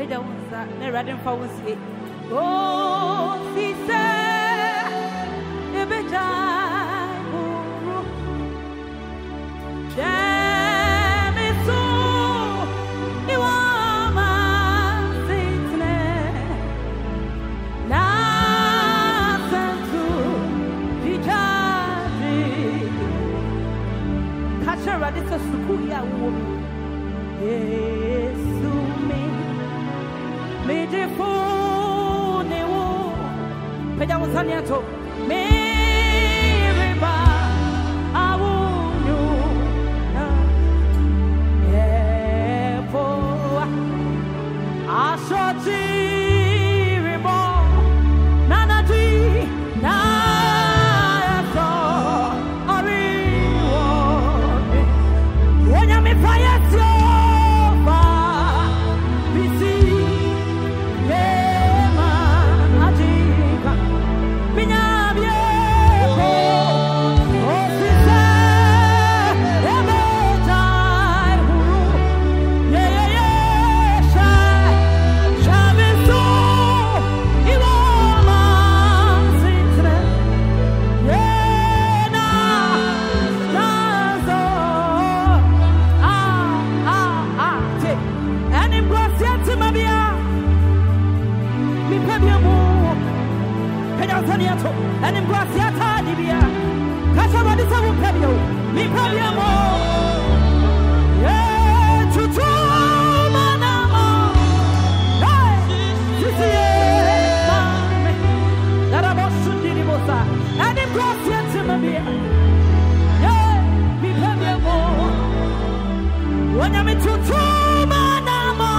Oh, she said, if it died, damn it, so you are my sickness. Nothing to be judged. Catch her at this school, yeah, woman. Yes, to me. Me de fone wo peja wosania to me riba awunyu po asoti ribo nanati na so ari wo wonya me fire so and in Guasiata, Libya, Casabadi, me Pabio, yeah, to Manamo, that I was shooting Mosa, and in Guasiata, yeah, me Pabio, when I'm in to Manamo,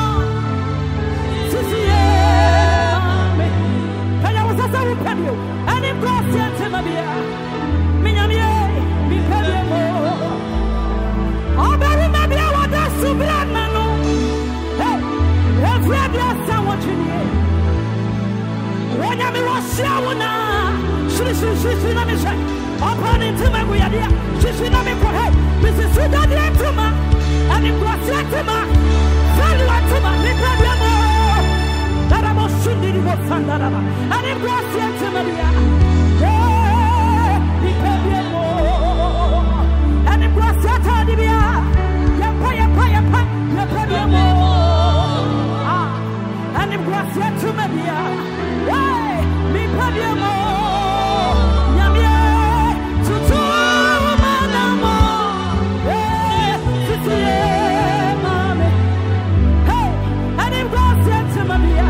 and in Gracia Timabia, Minamie, Micabemo. Oh, baby, maybe I want us to blood, Mano. Hey, every other someone to me. When I'm in Russia, she's not me. Upon it to my idea, she's not me for her. Mrs. Sudan Tuma, and in Gracia Tima, Salua Tuma, Micabemo. That I was shooting with Sandarama, and in Gracia Timabia, and in Gracia Tadibia, and in Gracia Timabia, me Pabiamo, Yamia, to Manamo, Mammy, hey, and in Gracia Timabia.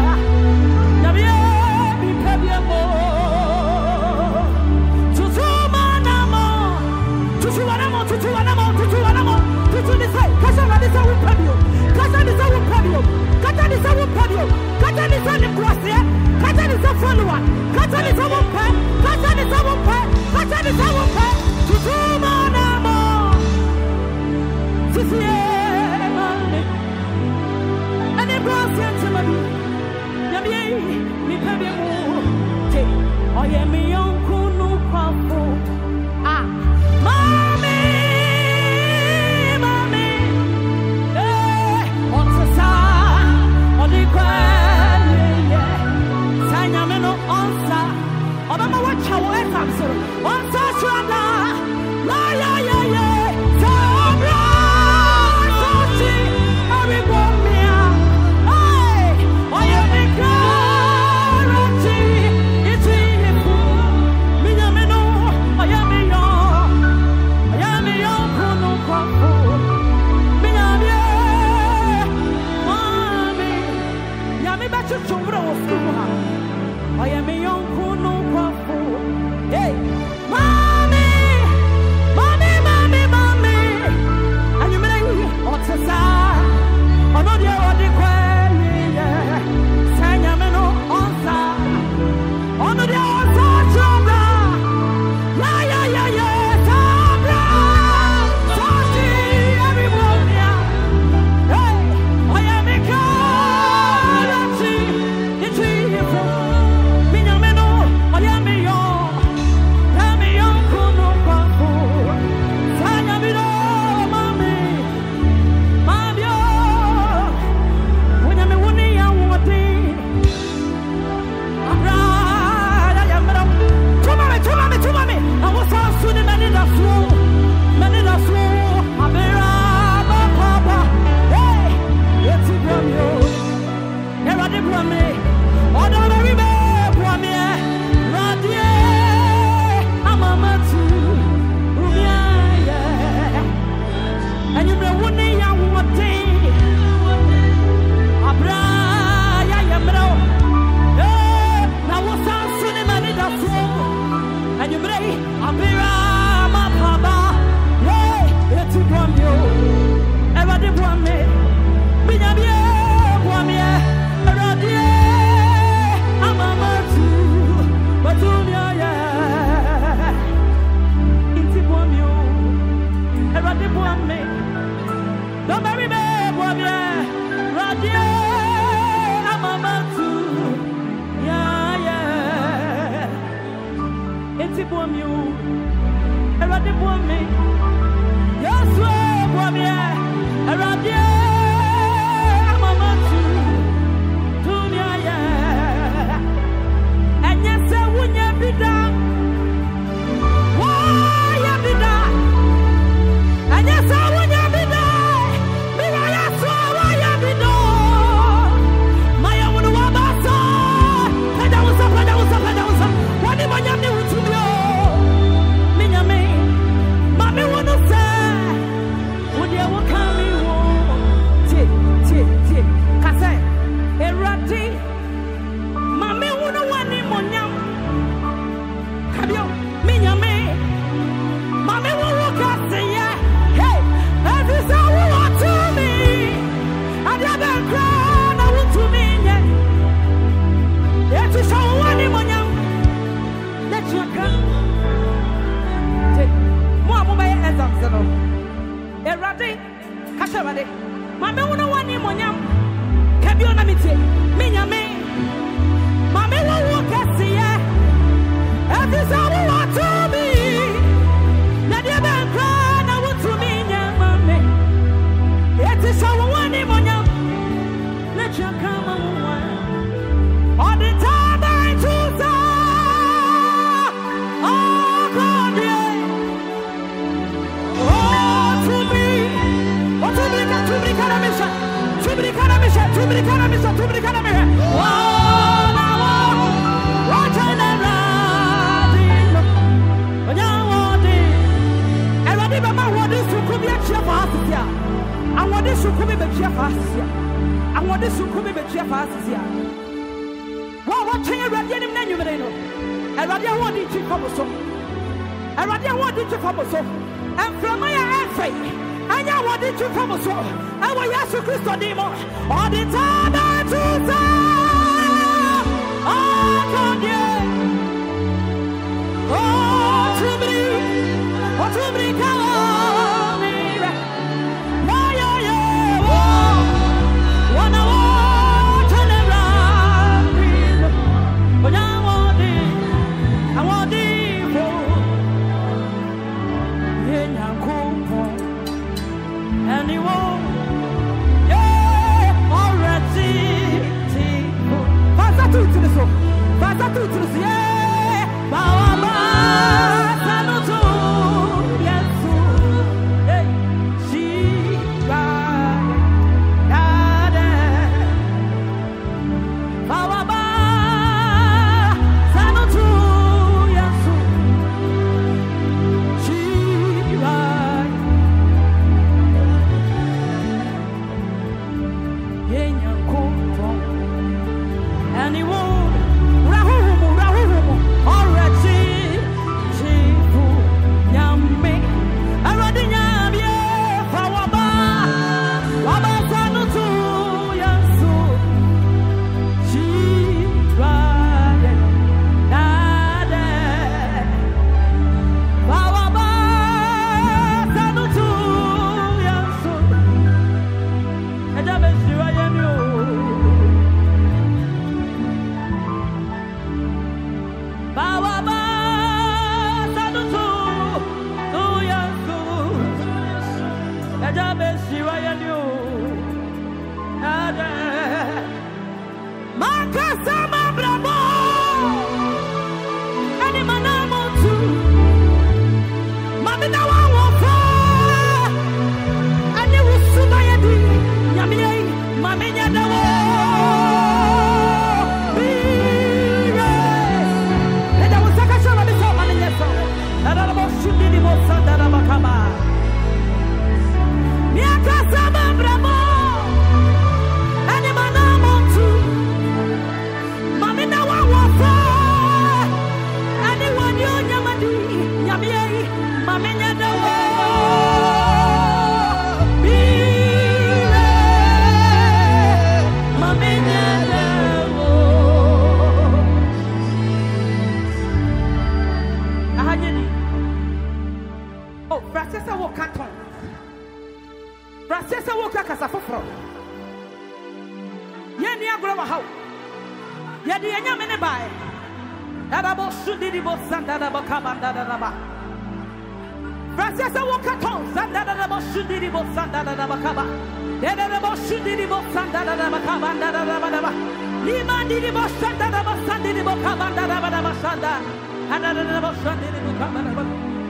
Francis Wakaton, Sandada Boshudi Bosanda Bakaba. Deda Boshudi Bosanda Bakaba. Lima did Bosanda Basandi Bokabanda Basanda. And another Boshandi Bokabanda.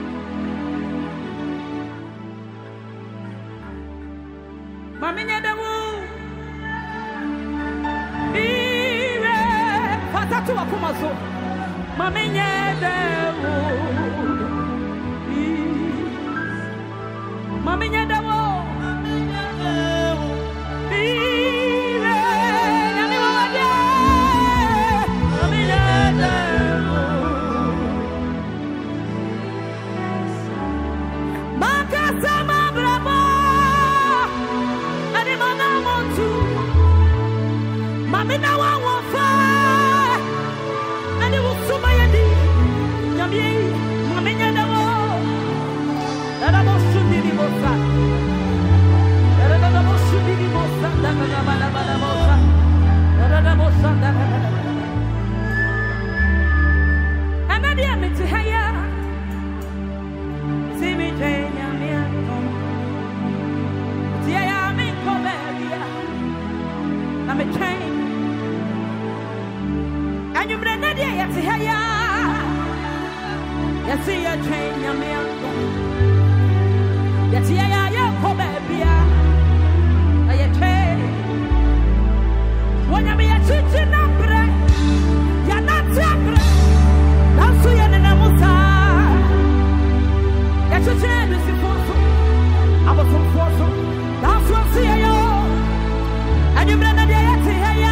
Mamina de Woo. Ire Patatu Akumazo. Mamina de Woo. Mamina de Woo. Ire Namiwade. Mamina de Woo. Makasama Bravo. Mamina wa fa ani wusuma yadi nyamye mamenya dawo dada boshudi ni bosa dada boshudi ni bosa dada bala bala bosa dada bosa dada anadi amiti haya simi jenya miato tia ya mi kobelia na me chain and you bring it here to hear you see your train your man you see ya come baby ya train when you be a chicken number ya not number that's you na musa ya chicken is for aba for that's what see you and you bring it here to hear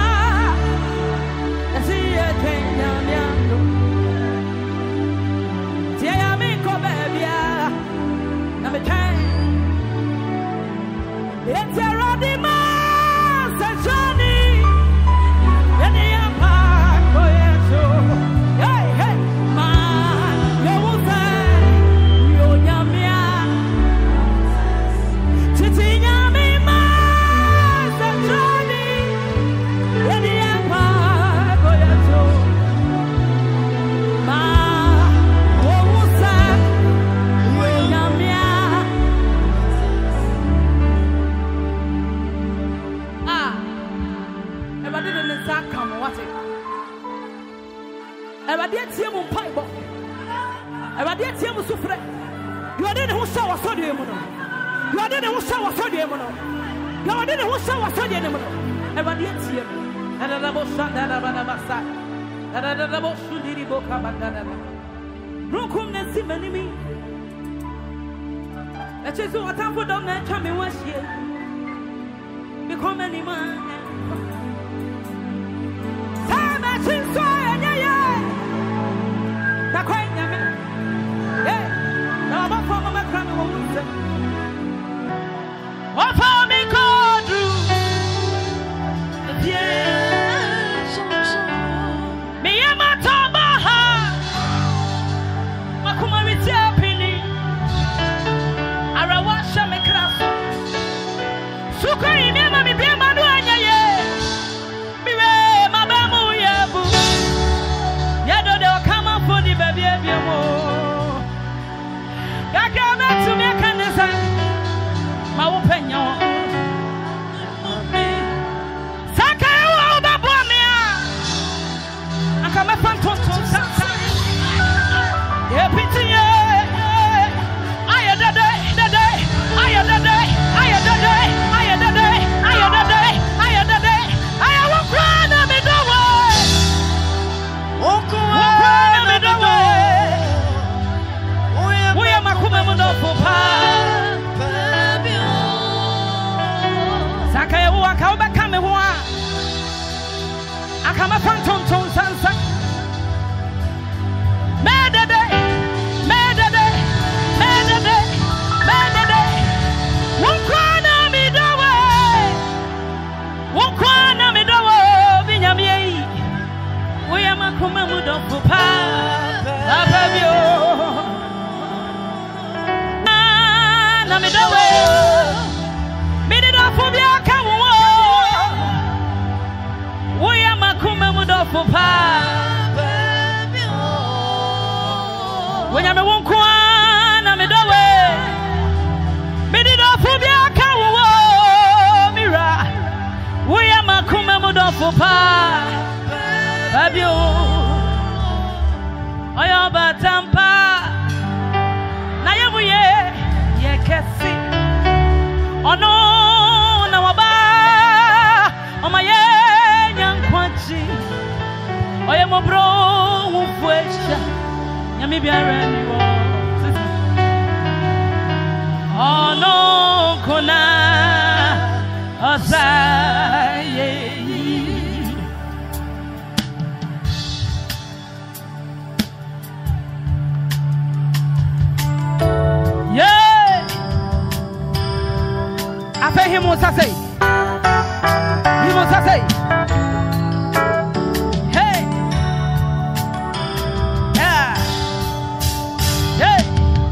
it's a rowdy man, Johnny. And the empire, oh yes, hey, hey, man, you will say, you yamia, Titinya me, man, Johnny. And the empire, oh yes, man, you will say, you yamia. Come what it. Everybody team on pipe. Everybody team on suffer. You are the who saw a sodium. You are the who saw a sodium. You are the who saw a sodium. Everybody team. And a double shot that Abasa. And a double shooty book about that. Rokum Nancy Manimi. That is what I'm for them that come in one year. Become any man. When I'm a one, for pa, Babio, Oyoba Tampa, Nayabuye, Yakasi, Ono, Nawaba, Omaye, Young Quanchi, Oyamobro, Fuesha, Yamibia. Oh no, Kona, Osaye. Yeah, I pay him what I say. He wants to say. Hey, yeah, hey.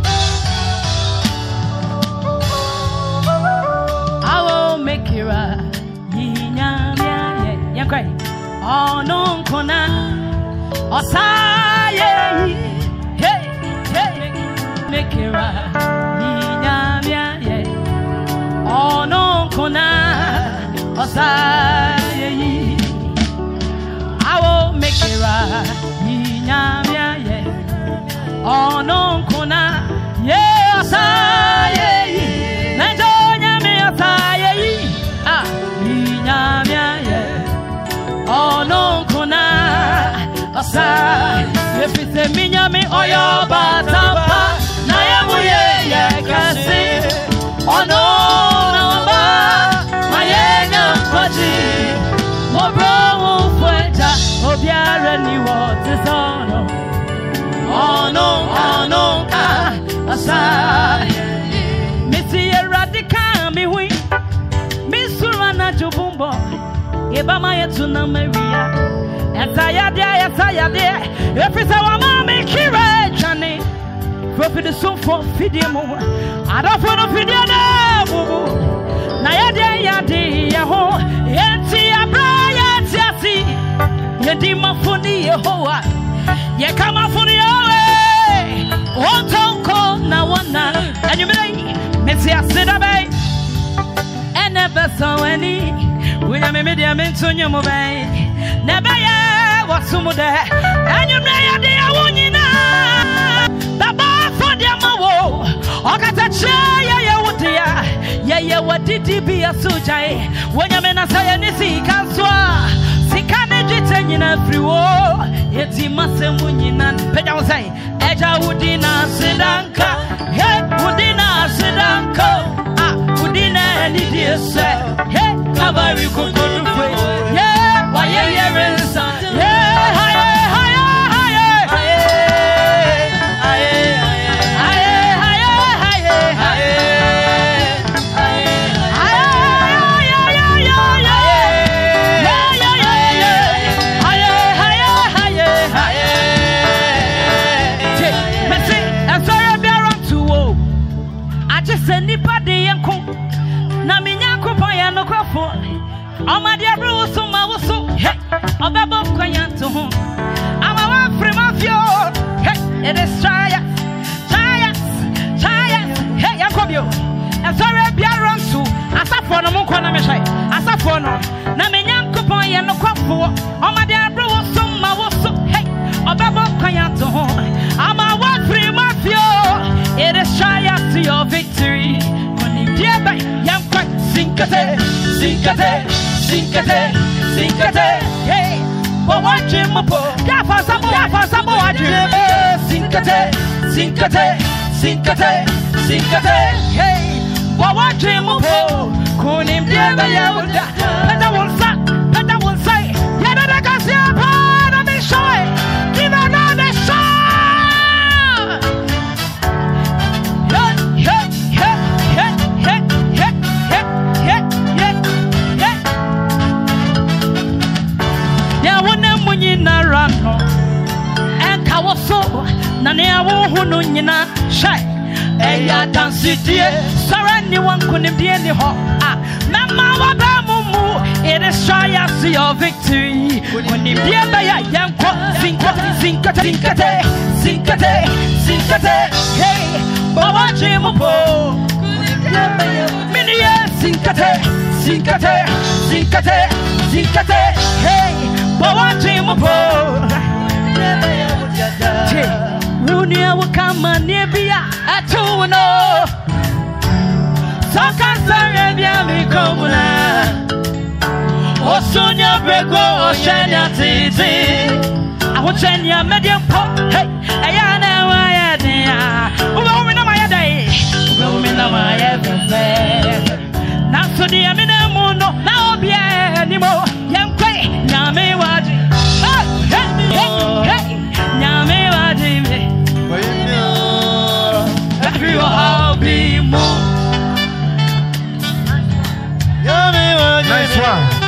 Oh no, Kona, Osaye, hey, hey, make it right. Oh no, Kona, Osaye, I will make it right. Oh no, Kona, yeah, Osaye, Najoya me Osaye, ah, oh no, Kona, Asa, if it's a minyami or your batapa, Nayamuye, Yakasi, oh no, my young Paji, Mobro, Fuenta, Obiara, New Waters, oh no, Asa, Missy Radica, me wing, Miss Surana Jubumbo. Ebama yetu na Maria Esaya de Efisa wa mama kire chane Profi de so for fidiemo Adafo no fidiana bubu Na yade ya ho Yenti abra yenti asi Yedi mafuni Yehowa Ye kama funi yawe Ontonko na wana Enyumile Mesi asida bay Ene beso eni we are media mention your mobile. Never what's some of that. And you may have the Awunina. The bar for the Mawo. I got a chair, yeah, what did he be a sujai? When you men are saying, see, can swa. See, can I in every war? It's in Massamunin, Pedal say, Eja Woodina Sedanka, hey, Woodina Sedanko, Woodina, and it is, hey. Very good, yeah, why, yeah, my dear Bruce, hey, I'm about quiet to home. I'm a free mafia, hey, it is giant, hey, I come you. And sorry, be around to Asafono Mukona Meshay, Asafono, Namian Coupon and no crop for. Oh, my dear Bruce, hey, I'm about quiet to home. I'm a free mafia, it is giant to your victory. When you get back, young quite sinkate. Sinkate, hey, but watch him up. Gafa Sabo, Sinkate, hey, but watch him up. Kunim Deva Yavuda, and I will say, Yada Gasia, I'm in shy, give another shot. Narano and Kawaso, Nania Wunu Nina, Shy, Eya Dansitie, Sarah, one couldn't be any hot. Mamma Wabamu, it is shy as your victory. When you hear by a young Sinkate, hey, Baba Jimupo, Minia Sinkate, Hey, but one dream of Runia will come and near be at 2 no. So can't say, come on. Sonia Brego, Shania Titi. I will send you a medium pop. Hey, I know why I did. Woman of my day, woman of my everything. Now, so the Amina Mundo, now be anymore. Young Quay, Yami Wadi. Hey, Yami Wadi. Every all be more. Yami Wadi. Nice one.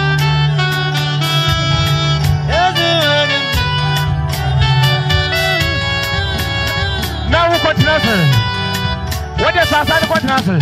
Now we continue. What is our side continue?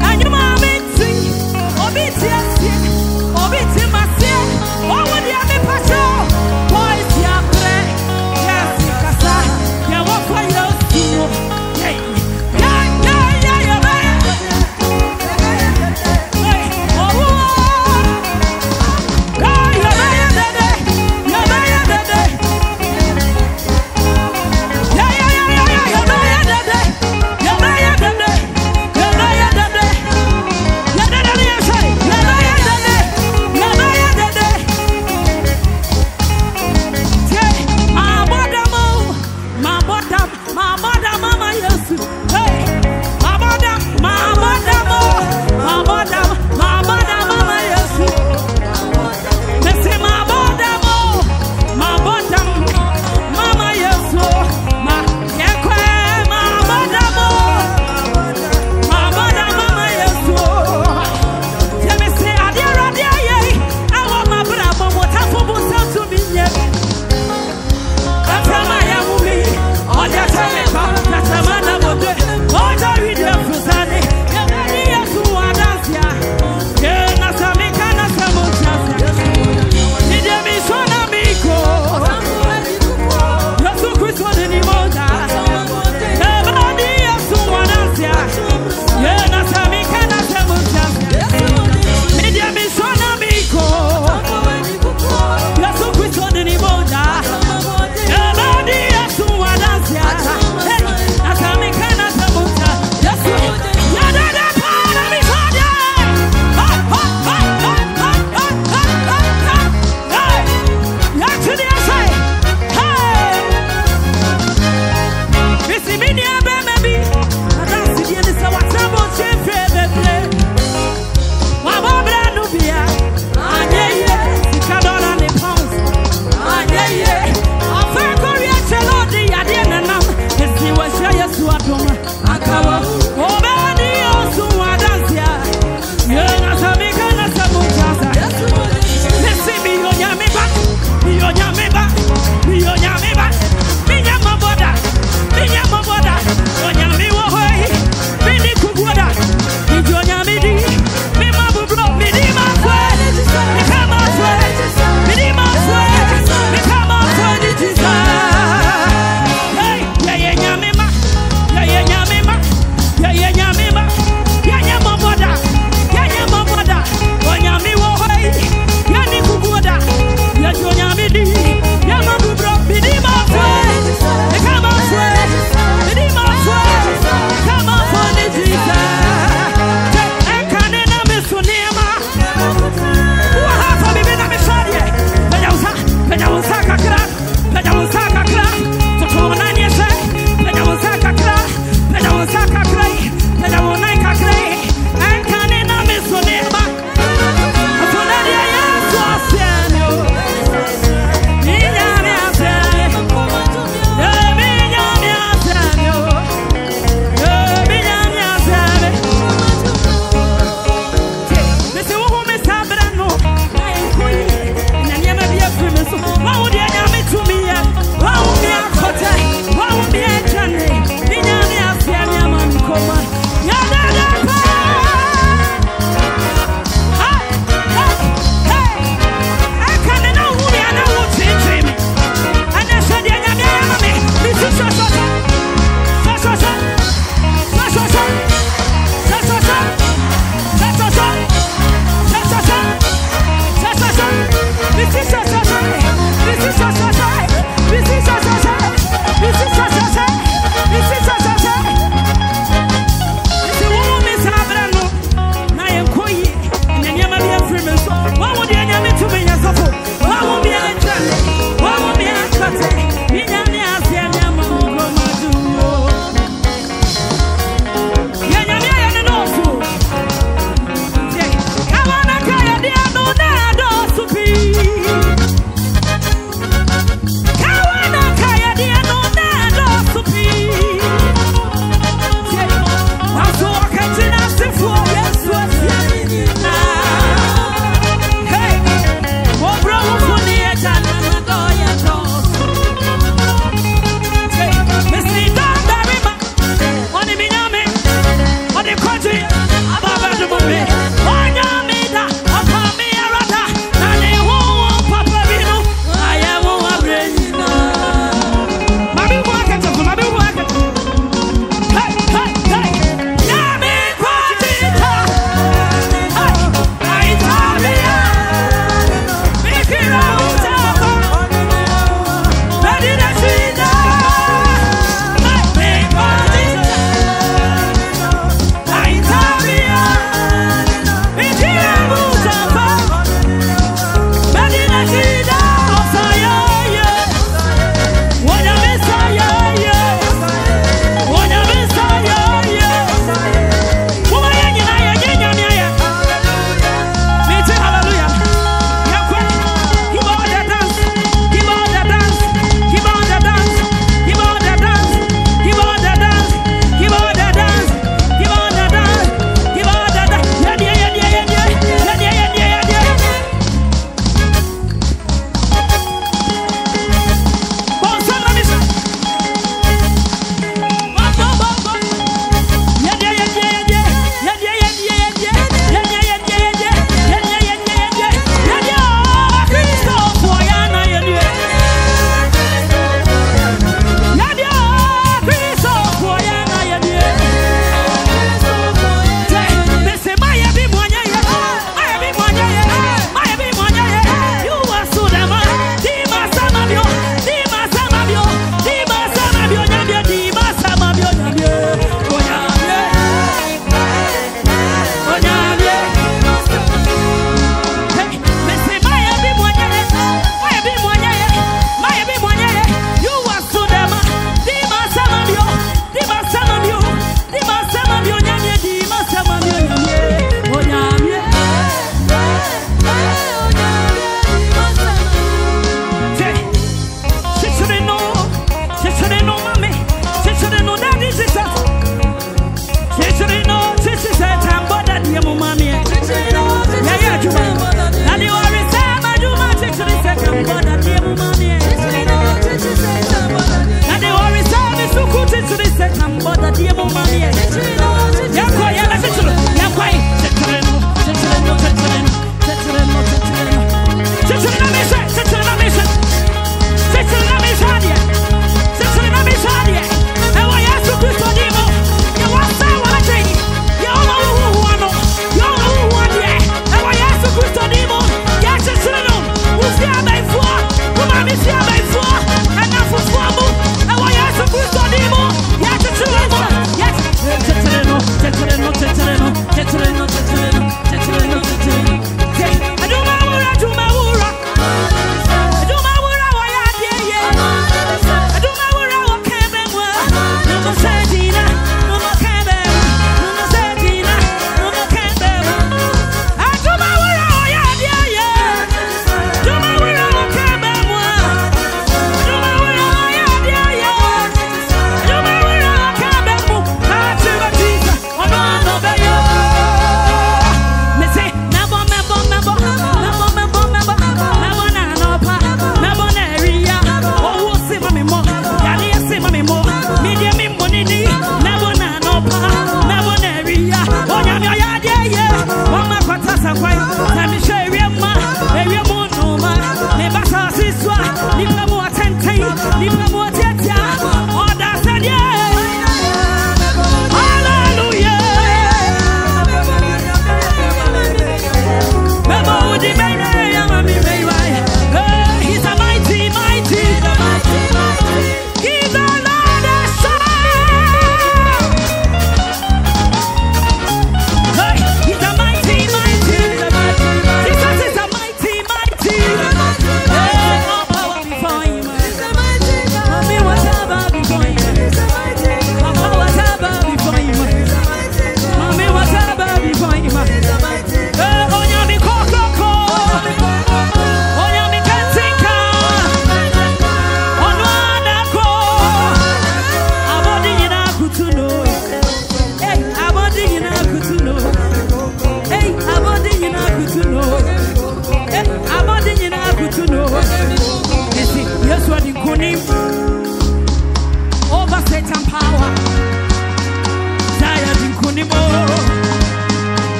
Obi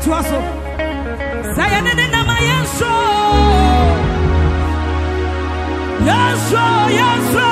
Tuaso. Sayane na mayenso. Yeso, yeso.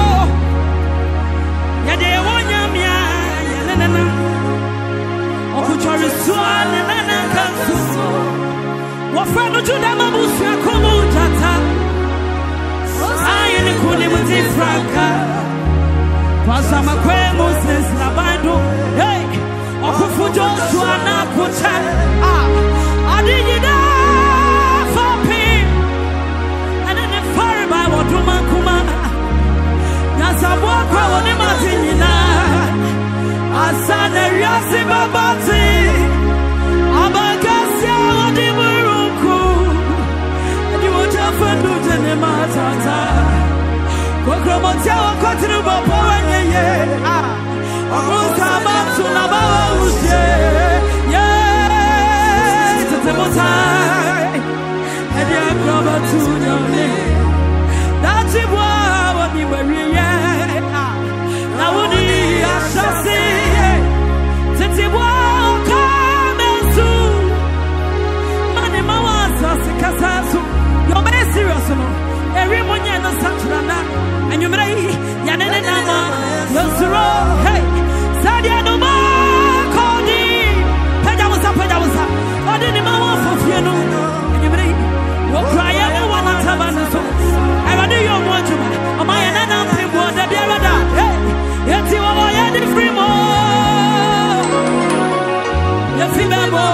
Yade wonya mia yanana. Okuchori suane nana kansuso. Wafano juda mabusu ya komu jata. Sayane kuni muti franka. Pasa makwe Moses na bandu. Hey, okufu Joshua na kucha. Adijida fopi. Adene fari ba waduma kuma. Nyasabwa kwa wani matinina. Asane riasi babati. Abagasia wadiburuku. Adiwotafandu jene matata. Kokromotia wakotinu babo wenyeye. Orusa batu na bawa usye. Tetemotai. Edi akraba tunyone. Dati bwa wani weriye. Na wuni ashasi. Tete bwa kamesu. Mani mawasa sikasasu. You're very serious, no? Every money no santrana. And you may yanene nama. Yosuro. Hey. Sadia no ma. Kodi. Pejawusa. Odi ni mawa fofieno. And you may. You'll cry everyone at Tabanaso. I do your wajuma. Oh my nana people the biarada. Hey. Yeti wawa yadi free mo. Yeti babo.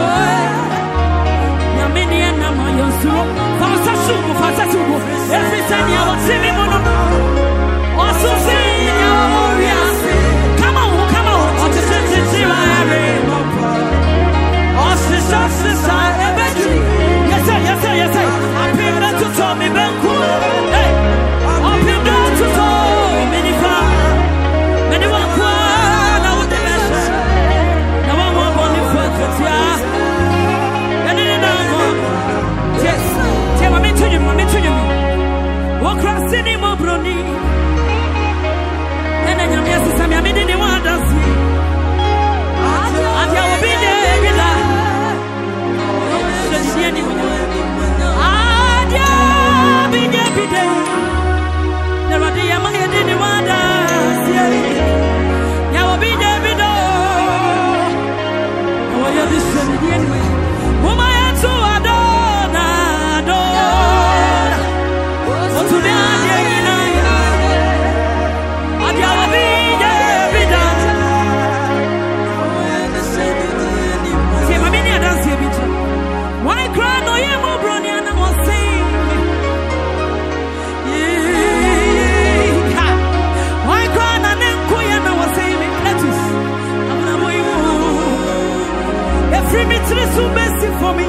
Yamini nama yosuro. Fasa sugu. Every time you want see me mono. Also see you. Come on. Oh, just see my Yes, sir. I'm paying to tell me, Banku. Hey, I'm paying to tell me, many one I would the best. No one more money for the tia. And then yes, tell me to you. Walk across any more brony. And then your yes, I didn't want to see. And you will be there. For me,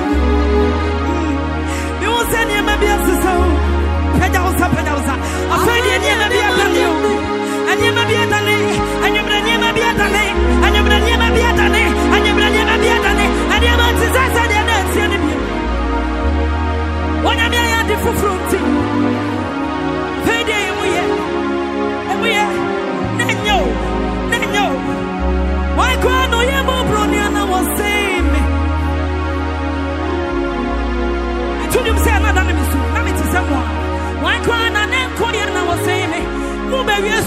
you will send him a beer to so. Pedalsa. A friend, and you may be a dane, and you may be a dane, and you may be a dane, and you may be a dane, and you may be a dane, and you may be a dane. When I may have the fruit, payday, and we are. Nenyo. Why cry no yamo broniana was saying me? You say another name is someone. Why cry and then call you now was saying me? Who may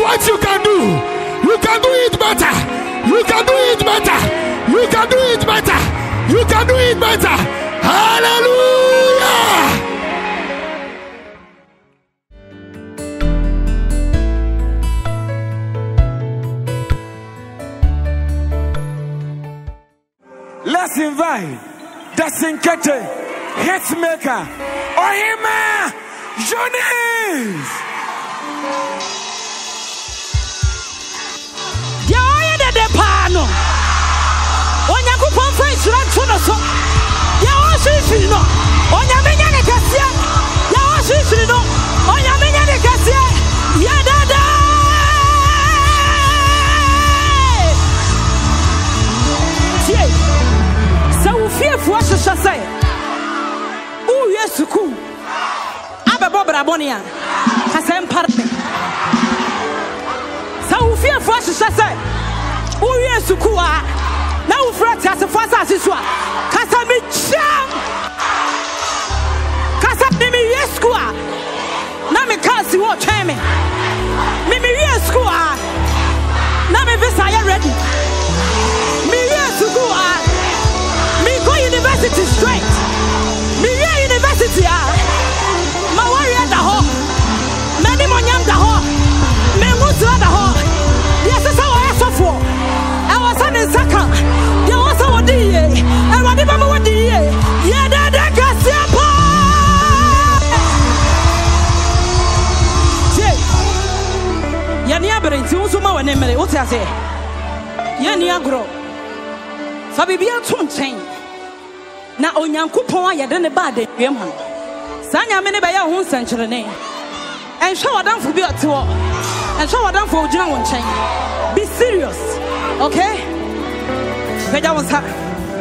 what you can do. You can do it better. You can do it better. You can do it better. You can do it better. Hallelujah. Let's invite the Sinkete Hitmaker Ohemaa Eunice. Yaya de pano. Onyankopon fa isura nto so. Ya o sisi no. Onyamenya ne kasia. Ya o sisi no. Onyamenya ne kasia. Ya dada. Tie. Sa wo fiefo hwehwe sai. U yesuku. Abebo brabone a. Kasem parme. Sa wo fiefo hwehwe sai. U yesuku a. Na wo frati asefasa asiso a. Kasa me cham. Kasa me yesuku a. Na me kasi wo twem me. Me yesuku a. Na me visa ya ready. Me yesuku a. Me go university straight. Me university a. Ma warrior da ho. Me ni monyam da ho. Me ngutra da ho. Yes sa wo esofo. E wo sa ne saka. Ye wo sa wo di ye. E wo di ba mo wo di ye. Ye da kasia pa. Je. Ye ni abrenti unso ma wo ne mere. Wo ti ase. Ye ni agro. Fa bibia to nchen. Na onyankopon ayede ne ba de wiem ho. Sanya me ne be ya ho nsankyerene. Enhwe wadanfo bi otewo. Enhwe wadanfo ogina wo nchen. Be serious. Okay? Peja won sa.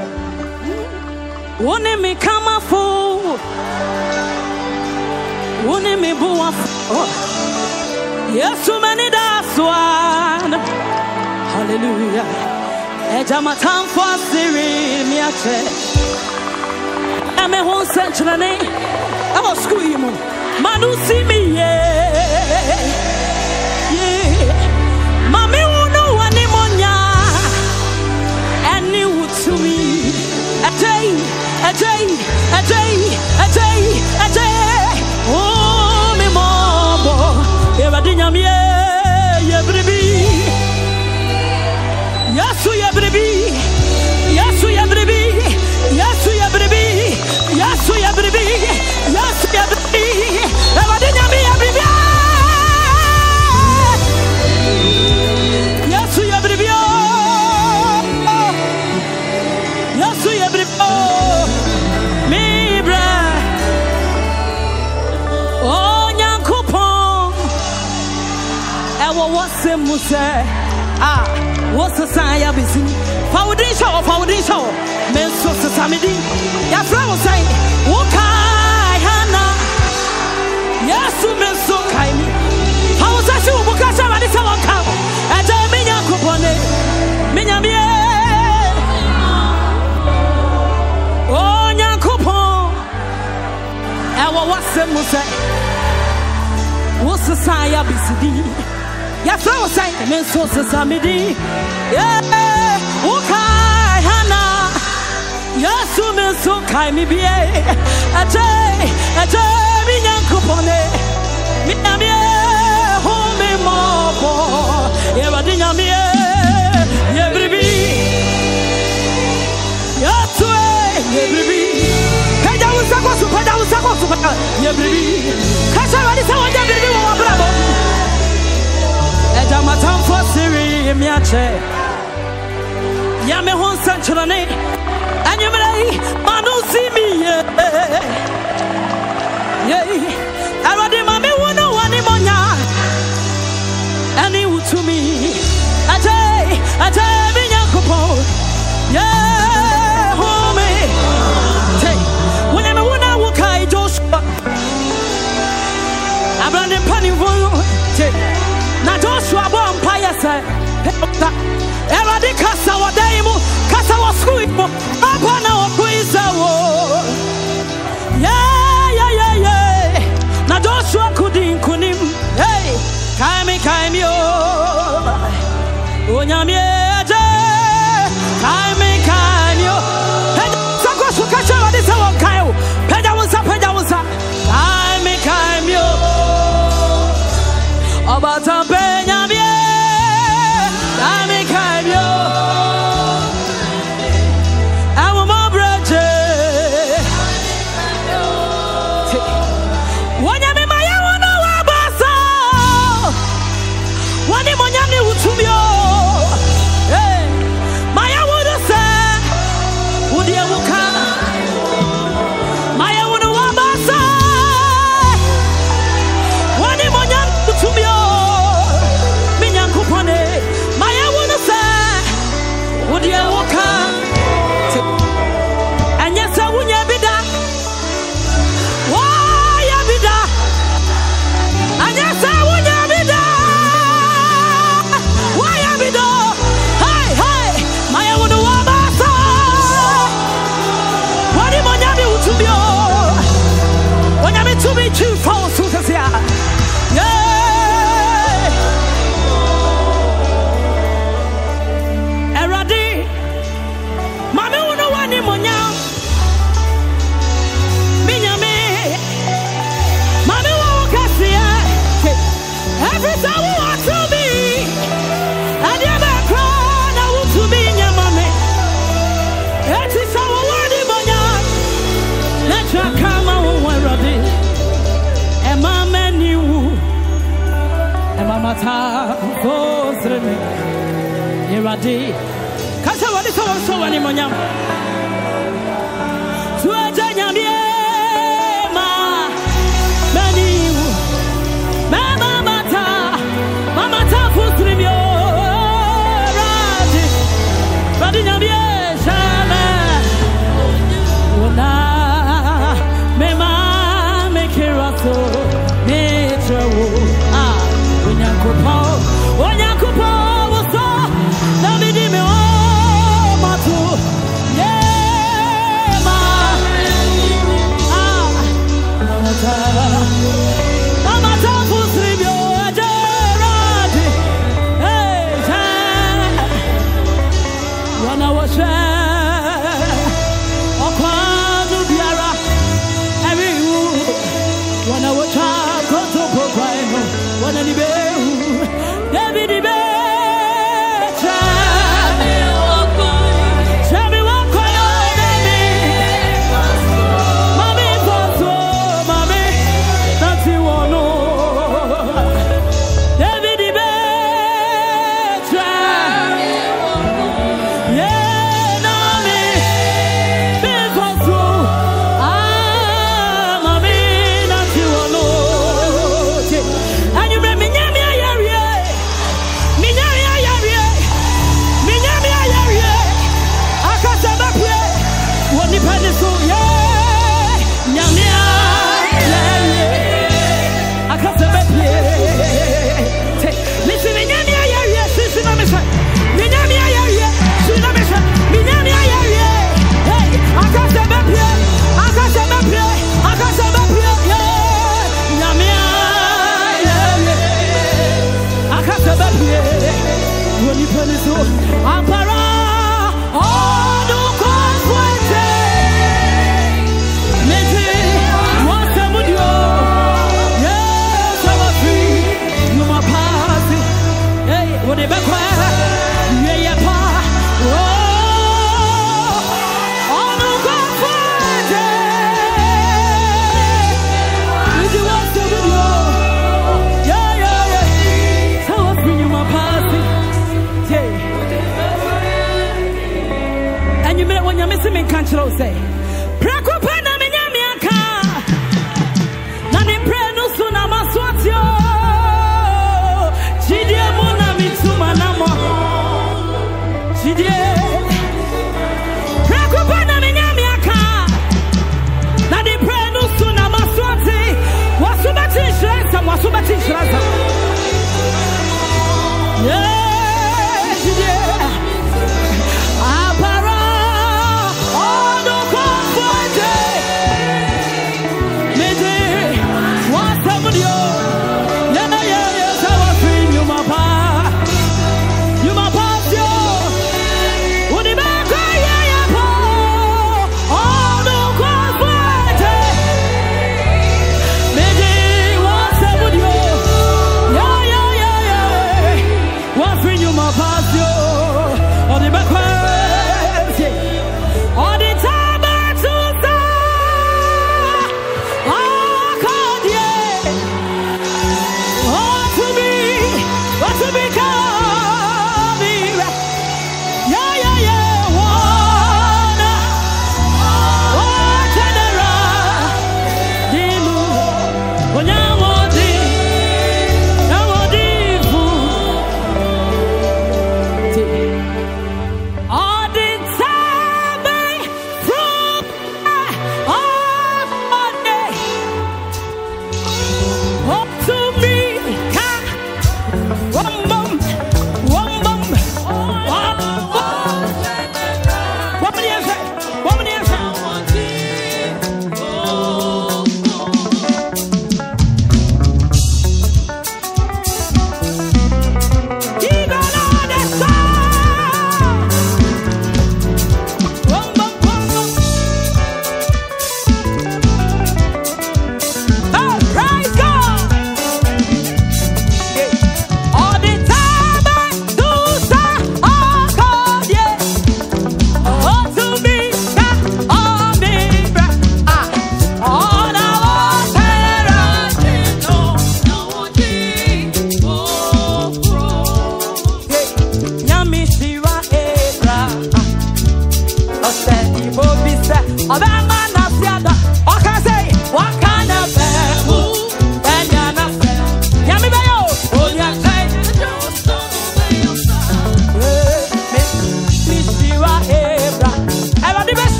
Wone me kama fo. Wone me buwa fo. Yesu mani da swan. Hallelujah. Eja matamfo asiri mi ache. Me won sentrane I was school you manu see me yeah mami uno wani monya any would to me a day oh me mobo evadinya me ye bribi yasu ye bribi yasu ye bribi yasu ye bribi Yasu ya bribi, yasu ya bribi, evadinya mi ya bribi, yasu ya bribi, yasu ya bribi, mi bra, oh nyankopon, ewo wase muse, wase saya bisi, foundation, men so samedi, ya fra say, wokai hana, yasu men so kai mi, how sa shu buka sa wadi sa wanka, aja mi nyankopone, mi nyamie, oh nyankopon, ewa wase muse, wase saya bisidi, ya fra say, men so samedi, yeah, wokai hana. Yasu me so kai mi bie aje mi nyankopone mi namie ho me mobo ye wadinya mi ye bribi yasu ye bribi kaja usako ye bribi kasha wadi sa wadi bribi wo brabo eja matam for siri mi ache ya me hon sanchane Anyumrei manu see me yeah already mami wono wani monya any to me aje mi nyankopon yeah home tay when me wona wo kai Joshua abrande pani wo tay na Joshua bo empire say Eradi kasa wadaimu kasa waskuimu apana wakuisa wo yeah na Joshua kudim kunim hey kaimi yo Onyamieje, Kaimi Kanyo, Sako Sukacha, what is our Kayo? Pedawusa, Kaimi Kanyo, Obata Penyamie, Kaimi Kanyo, Awamo Breche, Wanyami Maya, Wana Wabasa, Wani Monyami Utumio. Iradi, Kasa what is our so anymore? Say, Prekupana Minyamiaka, Nani Prenu Sunama Swatio, Chidie Muna Mitsuma Namo, Chidie Prekupana Minyamiaka, Nani Prenu Sunama Swati, Wasubati Shrasa, Wasubati Shrasa. Yeah, Chidie.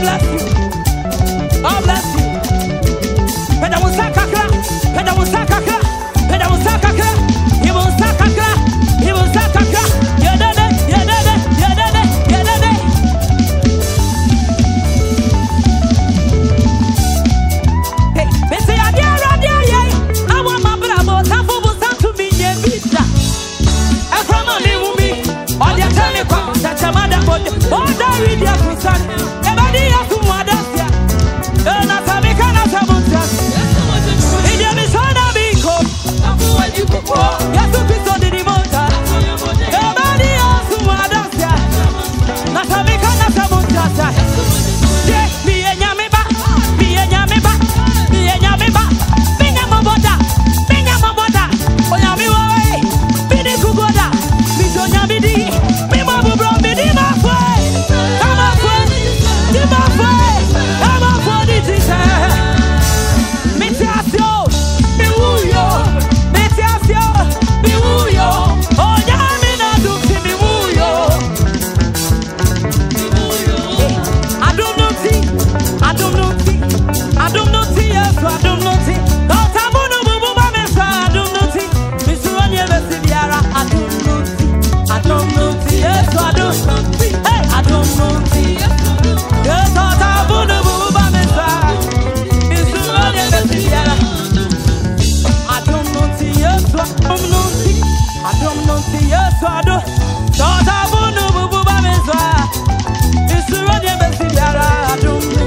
bless you. God bless you. Peda musakakra. Peda musakakra. Peda musakakra. He will sakakra. He will sakakra. Yedede. Yedede. Yedede. Yedede. Hey, bese adia radia ye. Awa mabrabo tafu busantu binye vita. Eframa mi wumi. Odia tell kwa tatamada bode. Oda ridia kusan. Ebadi ya kumwadasia. Na sabika na sabunta. Idia misona biko. Yesu Kristo didi monta. Ebadi ya kumwadasia. Na sabika na sabunta. Je, miye nyameba. Miye nyameba. Miye nyameba. Minya maboda. Minya maboda. Onyami woe. Bidi kugoda. Mijo nyamidi. Mima bubro bidi mafwe. Kama fwe. Di mafwe. Kama fwe di jise. Mitiasyo. Miwuyo. Mitiasyo. Miwuyo. Onyami na dukti miwuyo. Adumnuti, yes, adumnuti. Don't abunu bubu mamesa, adumnuti. Misurani ebesi biara, adumnuti, yes, adumnuti. Hey, adumnuti, yes, don't abunu bubu mamesa. Misurani ebesi biara, adumnuti, yes, adumnuti, yes, adumnuti. Don't abunu bubu mamesa. Misurani ebesi biara, adumnuti.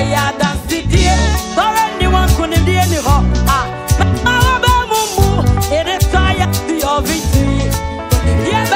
ya dance dear. Don't anyone couldn't be any hot. It is tired to your victory. Yes,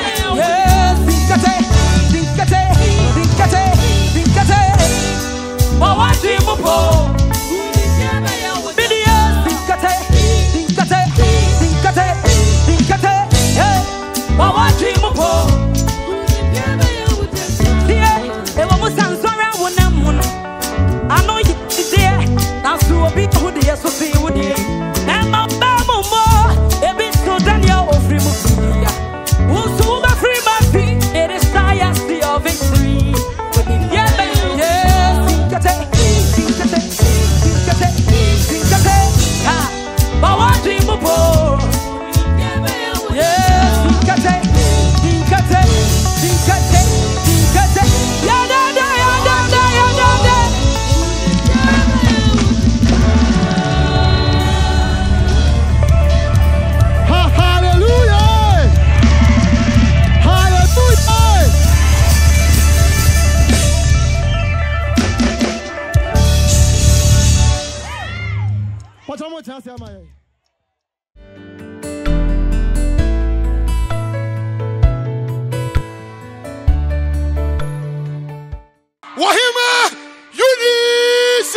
Ohemaa, Eunice,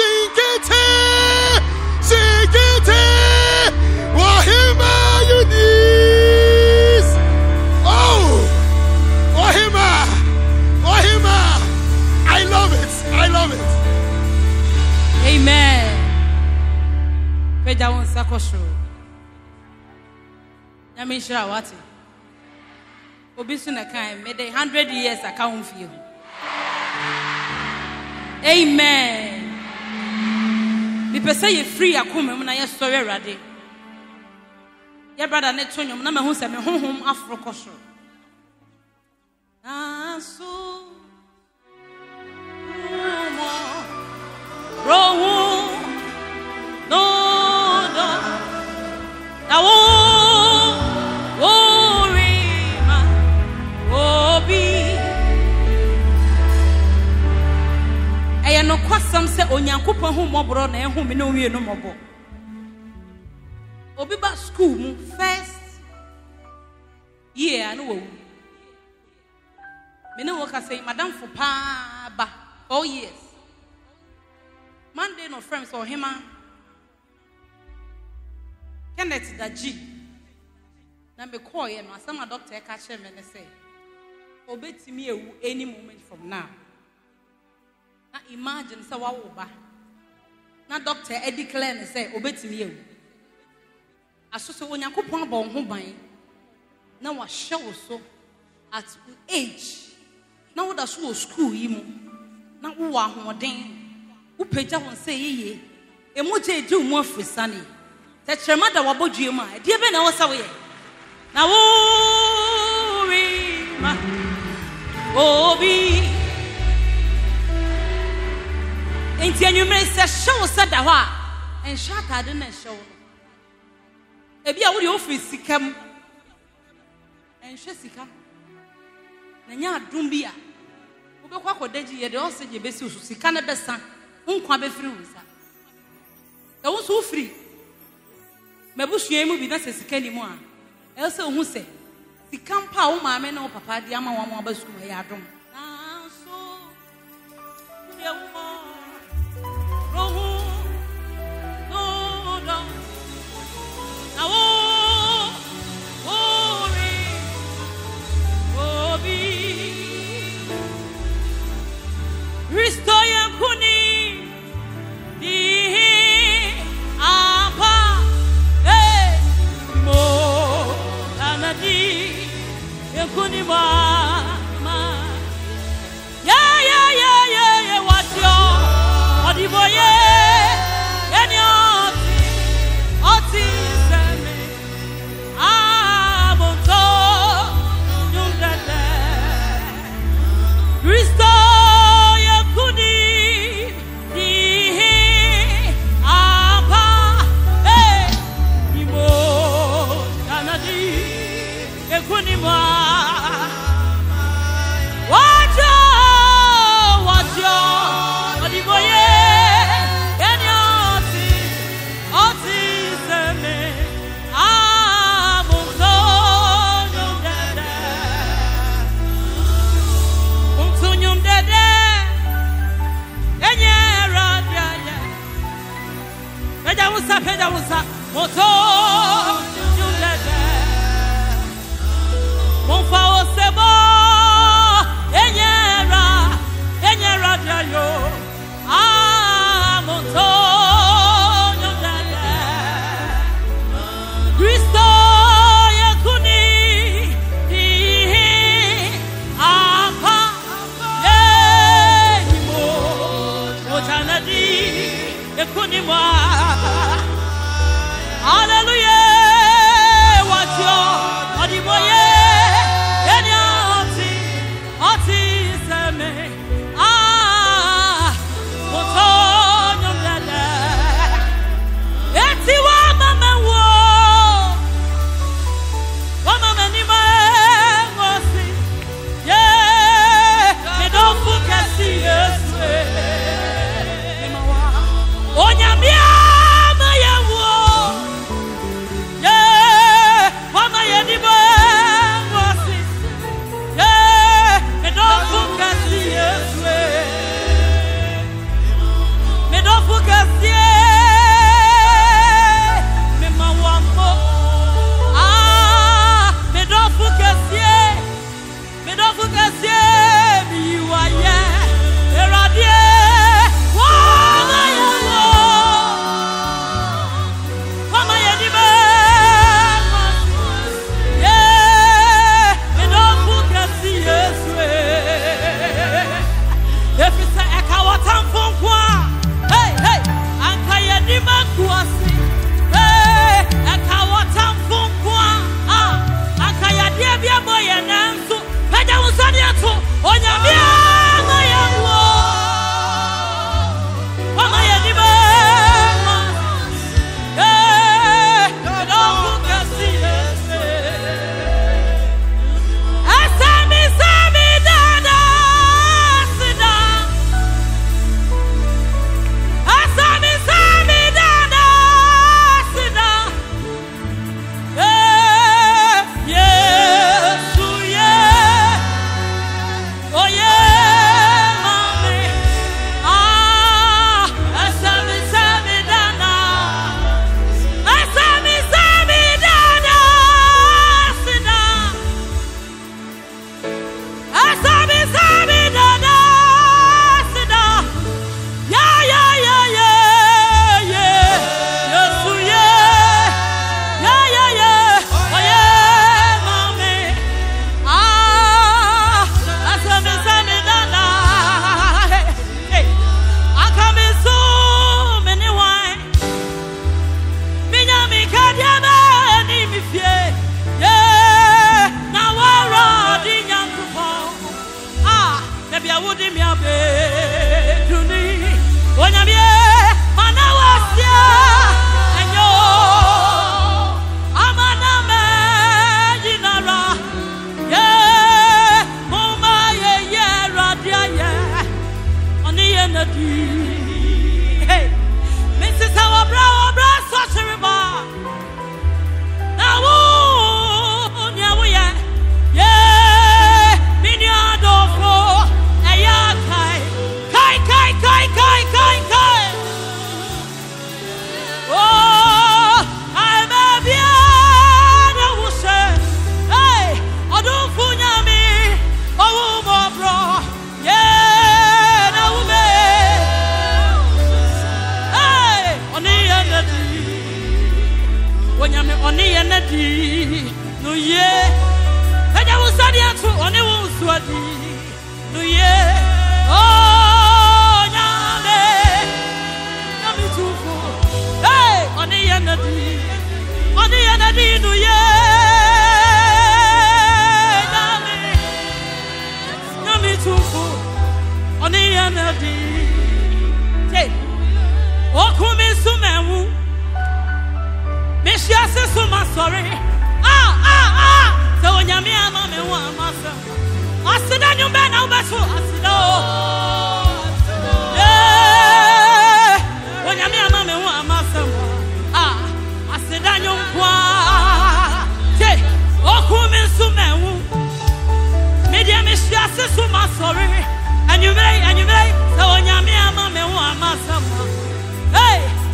Singete, Ohemaa, Eunice. Oh, Ohemaa, I love it. Amen. Peja won sakosho. Nyamisha wati. Obisu na kan me dey 100 years account for you. Amen. Me pese ye free akome mu na ye sori awrade. Ye brother ne tonyom na me hu se me honhom afro koso. Asu Rohu no Ohemaa Obi no kwasam se onyankopon hu mobro na ehu me no wie no mobo obi ba school mu first year no wo me no work say madam for pa ba 4 years Monday no friends Ohemaa Kenneth Daji na me call ye no asama doctor ka che me ne say obetimi ewu any moment from now. Na imagine say wa ba. Na doctor declare ne say obetimi ewu. Aso so onyankopon ba ho ban. Na wa hye so at age. Na wo da so school yi mu. Na wo wa ahoden. Wo pagya won say yeye. Emoje edi mu afrisane. Tetrema da wabodue mu a. Die be na wo sa wo ye. Na Ohemaa Obi enti anwumre se show se da ho a en shaka de na show ebi a wo de office sikam en hwe sika na nya adom bi a wo be kwa kodaji ye de o se je besi osu sika na besa nkwa be free wo sa e wo so free mabusua mu bi na se sika ni mu a e se ohu se sika mpa wo maame na wo papa di ama wo aba school ya adom na so de wo rohu no na wo Obi restore your kuni di apa mo anadi yakuni mama ya what yo odiboye any oti seme abonto yundete restore your kuni di apa imo anadi yakuni ma what yo odiboye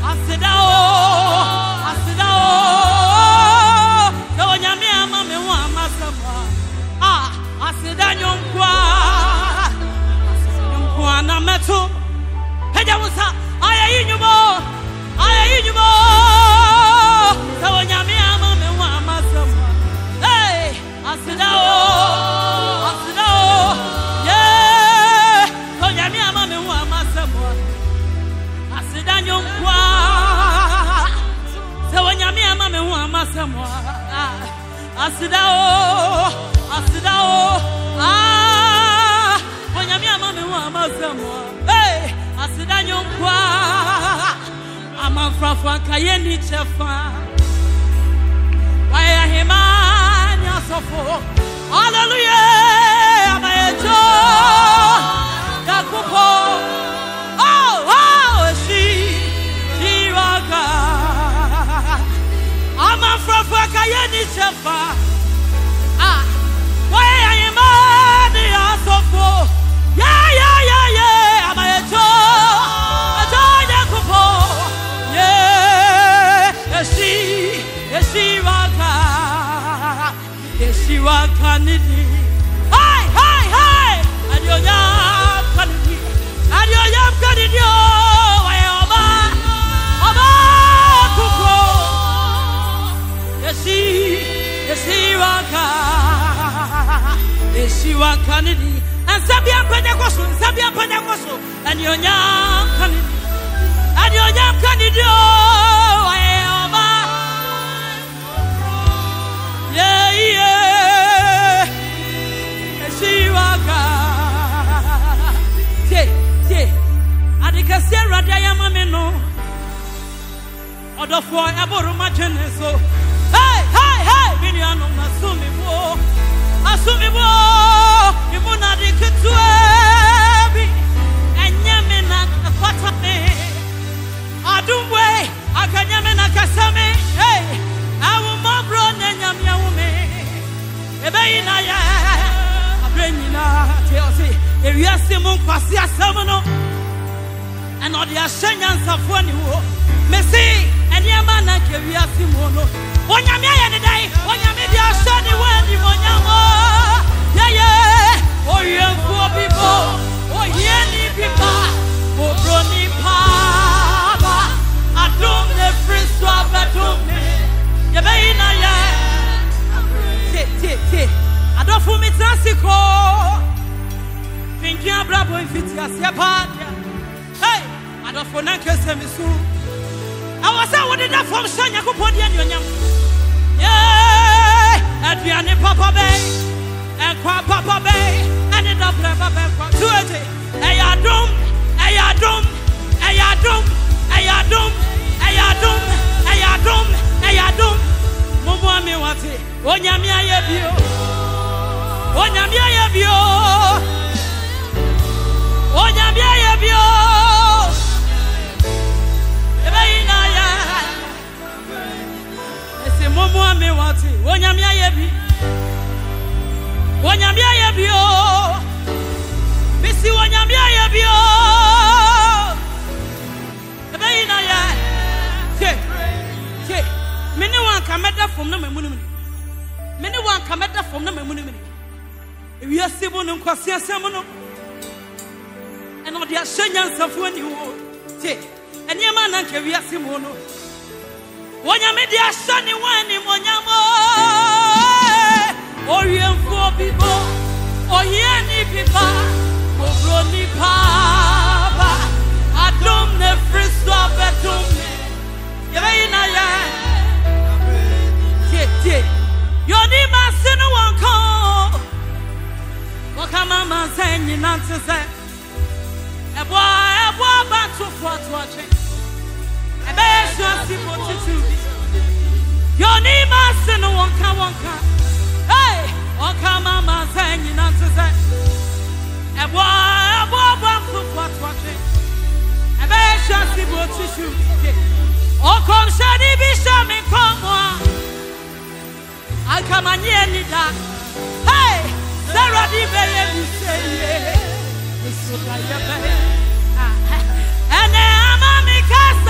And I'm a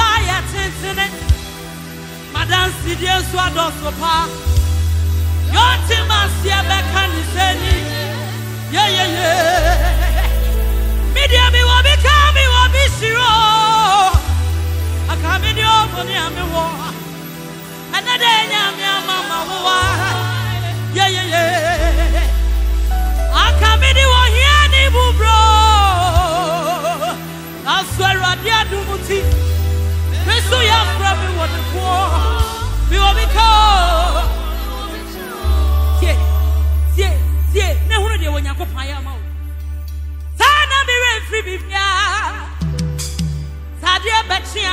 tintin. Madam Sidian Swado Sopa. Your team as Yabaka Niseni. Yeah. Media me will become me will be zero. I come in your money and me war. Another mama war. Yeah. I come in your here ni bro. I swear I dare do muti. We so young from me what the poor. We will become. Yeah. Ne hunu de wonya ko pan ya ma. Sana mi re free bibia. Sadia betia.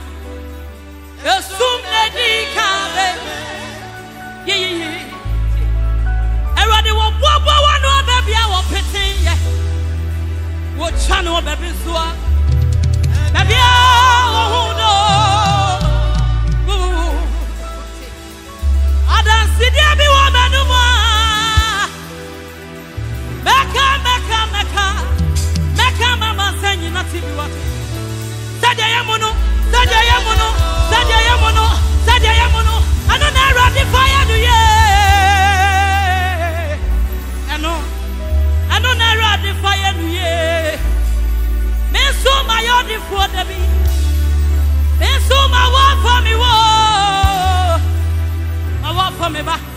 Esum ne di kabe. Yeah. Everybody wo bobo wanu bebia wo petin ye. Wo chano bebi soa. Bebia wo huno. Adan sidia bi wo benu mo. Meka mama sanyi na tibi wa. Sadia yamono. Ano na radi fire do ye. Ano na radi fire do ye. Me so my yodi for the be. Me so my work for me wo. My work for me ba.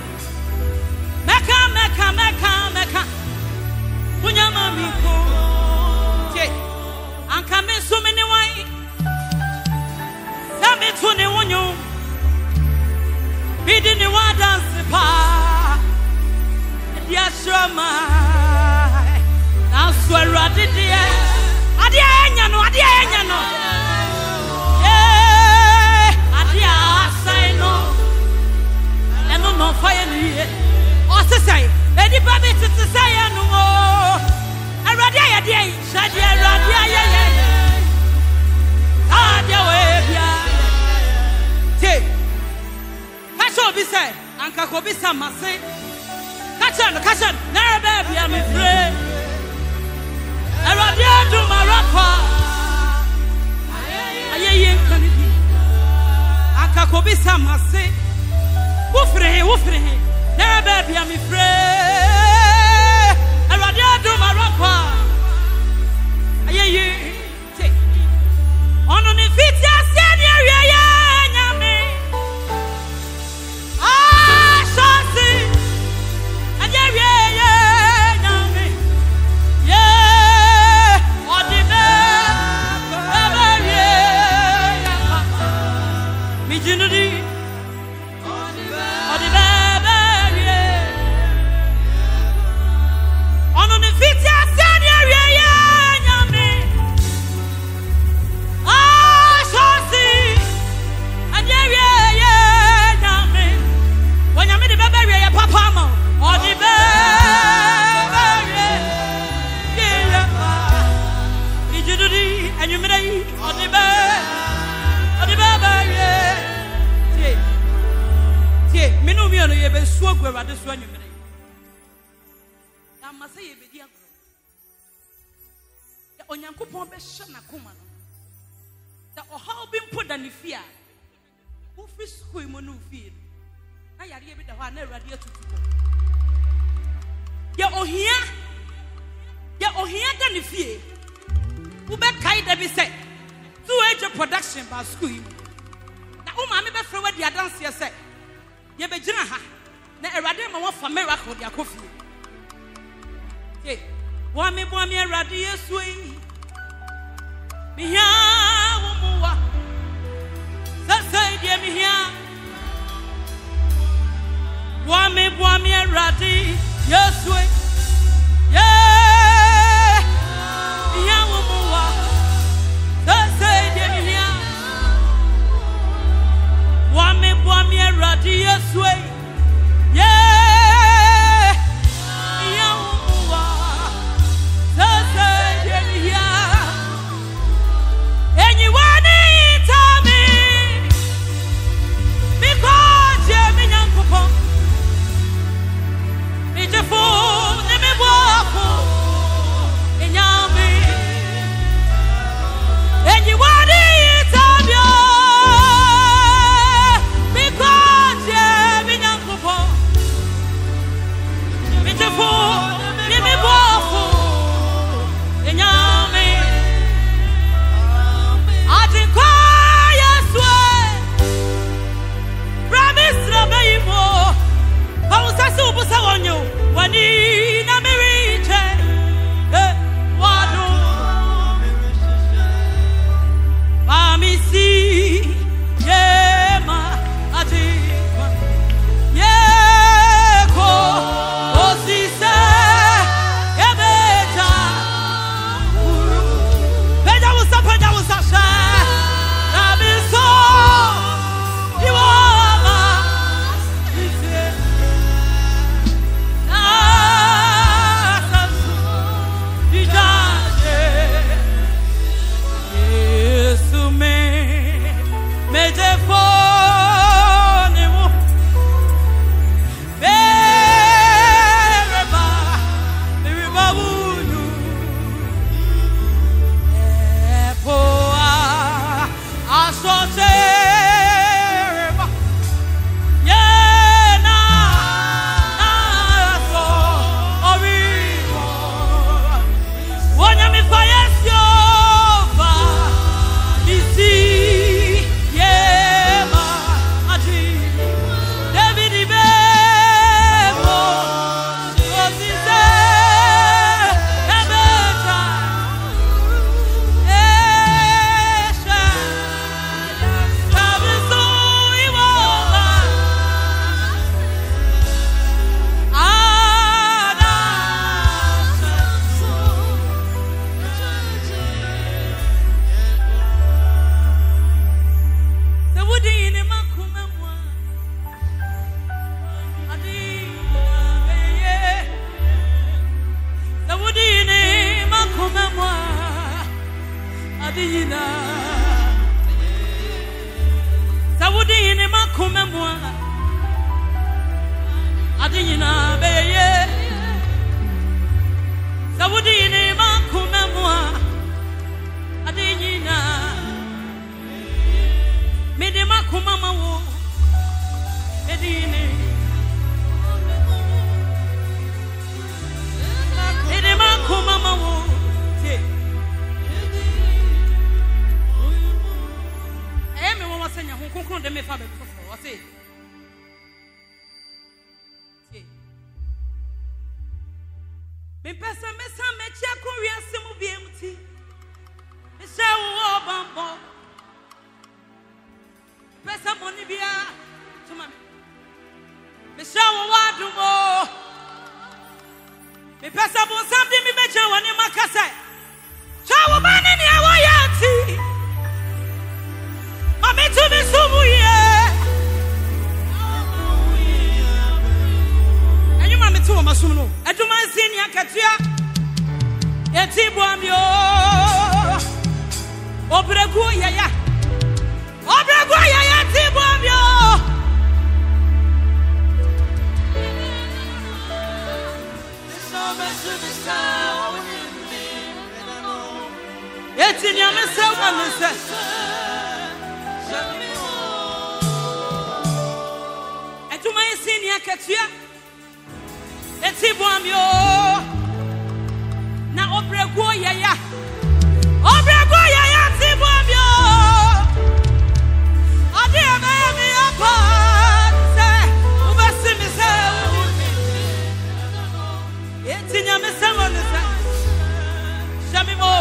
Meka. Punya mami ko. Anka me so many wine. Na me to ne wonyo. Bidi ni wa dance pa. Dia shoma. Na so rade dia. Adia enya no. Adia asai no. Eno no fire ni. O se sai. Edi baby tete sai anu o. Aradia ya dia. Shadia radia ya. Adia we bia. Kacho bi say anka ko bi samase. Kacho na baby am free. Aradia do marapa. Aye kanidi. Anka ko bi samase. Wofre. Na baby am free. Aradia do marapa. Aye. Ono ni fiti asiani ya nyame. Shansi. Aje nyame. Yeah. Odibe. Mi jinudi. Odibe. Ono ni fiti asiani ya nyame. Onyankopon be shana kuma no da ohaw bi mpo da ne fia wo fi school mo no fi na yare bi da ho na awurade atutuko ya ohia da ne fie wo be kai da bi se to age production ba school na o ma me be frɛ wadi adanse ye se ye be gina ha na awurade ma wo fa miracle dia kofi wa me bo me awurade yesu yi Mihia wumuwa Sasa idie mihia Wami radi Yeswe Yeah Mihia wumuwa Sasa idie mihia Wami radi Yeswe Yeah Mihia wumuwa Sasa idie mihia And you want it, kumemwa adinyina beye Zawudi ni makumemwa adinyina mede makumama wo medine mede makumama wo te me wo wasenya ho konkron de me fa be fofo wase te me pesa me sa me chia ko wiase mu biemti me sha wo bambo pesa moni bia tuma me sha wo wadumo me pesa bo samdi me meja woni makasa cha wo bani ni awo yati mami tu mi subuye anyu mami tu ma sumno aduma sini akatua yati boamio obregu yaya yati boamio yati ni amese wanese etuma sini akatua yati boamio na obregu yaya yati boamio ade me apa se ubasi mi se yati ni amese wanese shamimo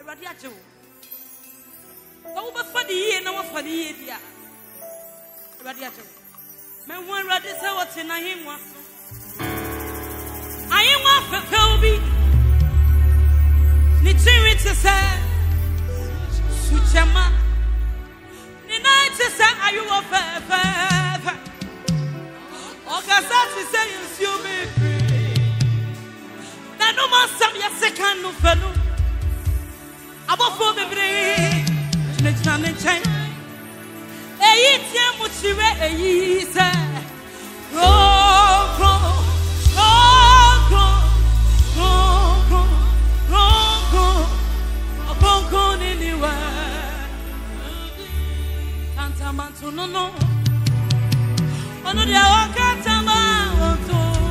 Radiato. Over for the year, no for the year. Radiato. Men one radiator, what's in him was. I am one for Kobe. Nichiri to say, Suchama. The night to say, are you a fair? August is saying, you may free. No man, some your second no fellow. Above for the break, let's run and change. A year, which you say, go, anywhere. Can't a man to no. One of the Wakatama.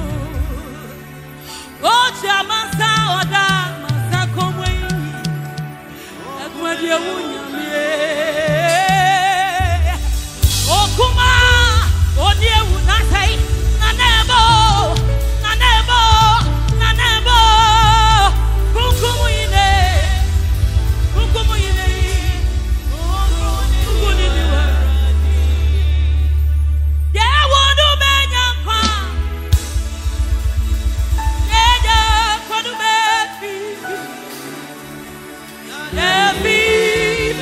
Oh, Chamasa, Oda, Masako, Agwadia, oh, Kuma, oh, dear, would not say, Nanebo, Kukumine, yeah, what do Benyan?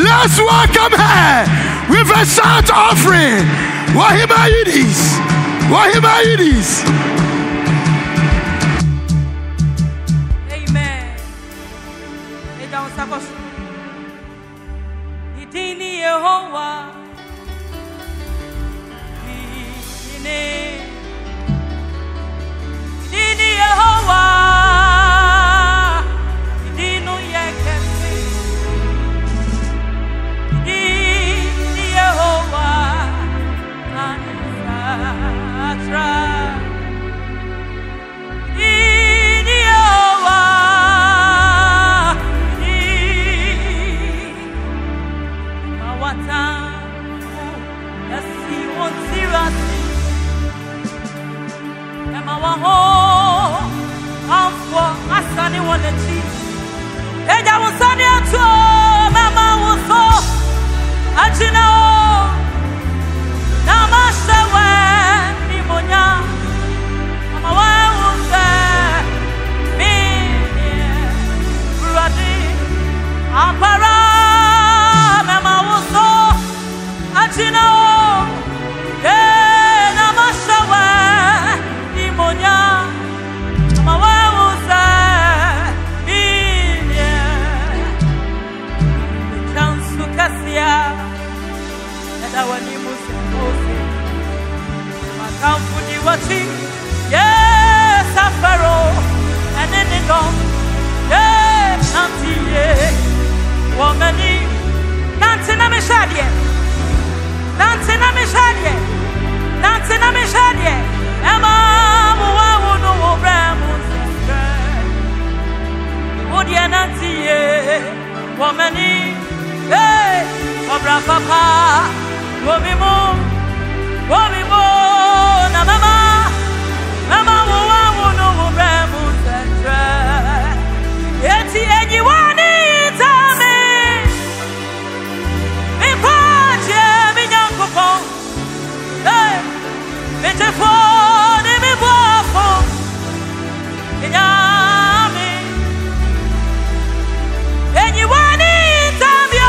Let's welcome her with a shout offering. Ohemaa Eunice. Ohemaa Eunice. Amen. Idini Yehovah. Idini Yehovah. Idinu Yekesi. Idini Yehovah. Anasatra. Idini Yehovah. Idini Mawata. Yasi Wonsirasi. Emawaho. Amfo asani woneti. Eja wonsani ato. Mama wonso. Ajina o. Namastewe. Nimonya. Mama wonse. Mini. Brudi. Ampara. Mama wonso. Ajina o. Namastewe. Nimonya. Mama wonse. Mini. Chansu kasia. Wani musi makamfuni wati yes afaro eneni don yes antiye womani nantina mishadie ema muwa wonu obremu odie nantiye womani hey obra papa Womimo, na mama no bremu sentra. Eti ejiwani itame, mi pache mi nyankopo, mi tefoni mi bofo, inyami. Ejiwani itame.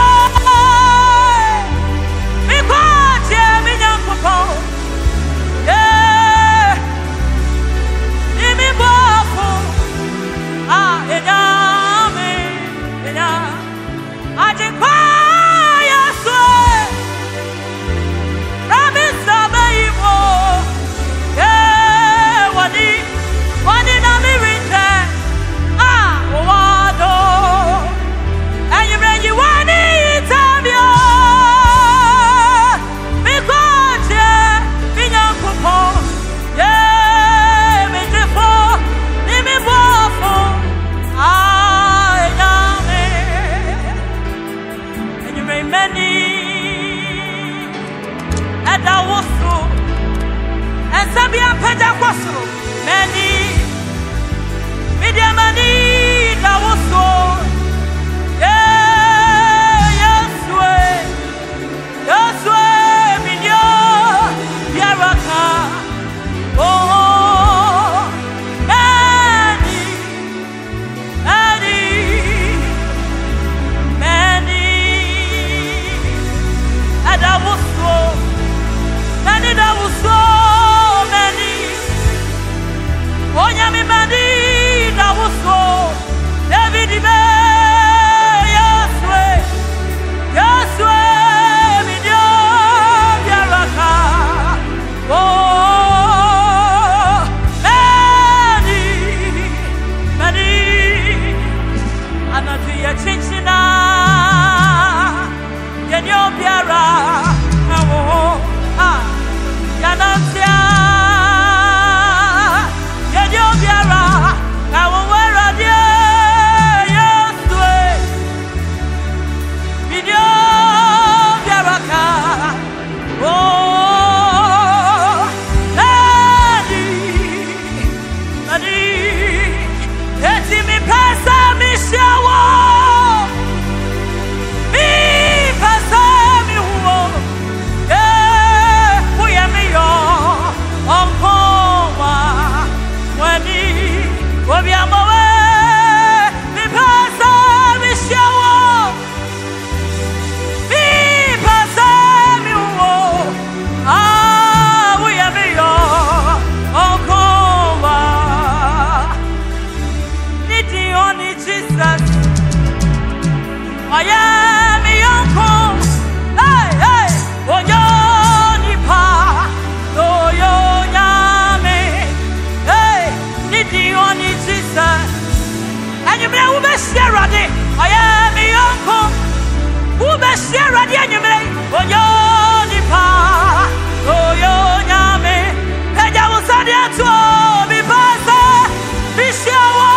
share ready. I am a uncle. Who best share ready and you may. Oh, your nipa. Oh, your yame. And I was at the end to be passed. Be sure.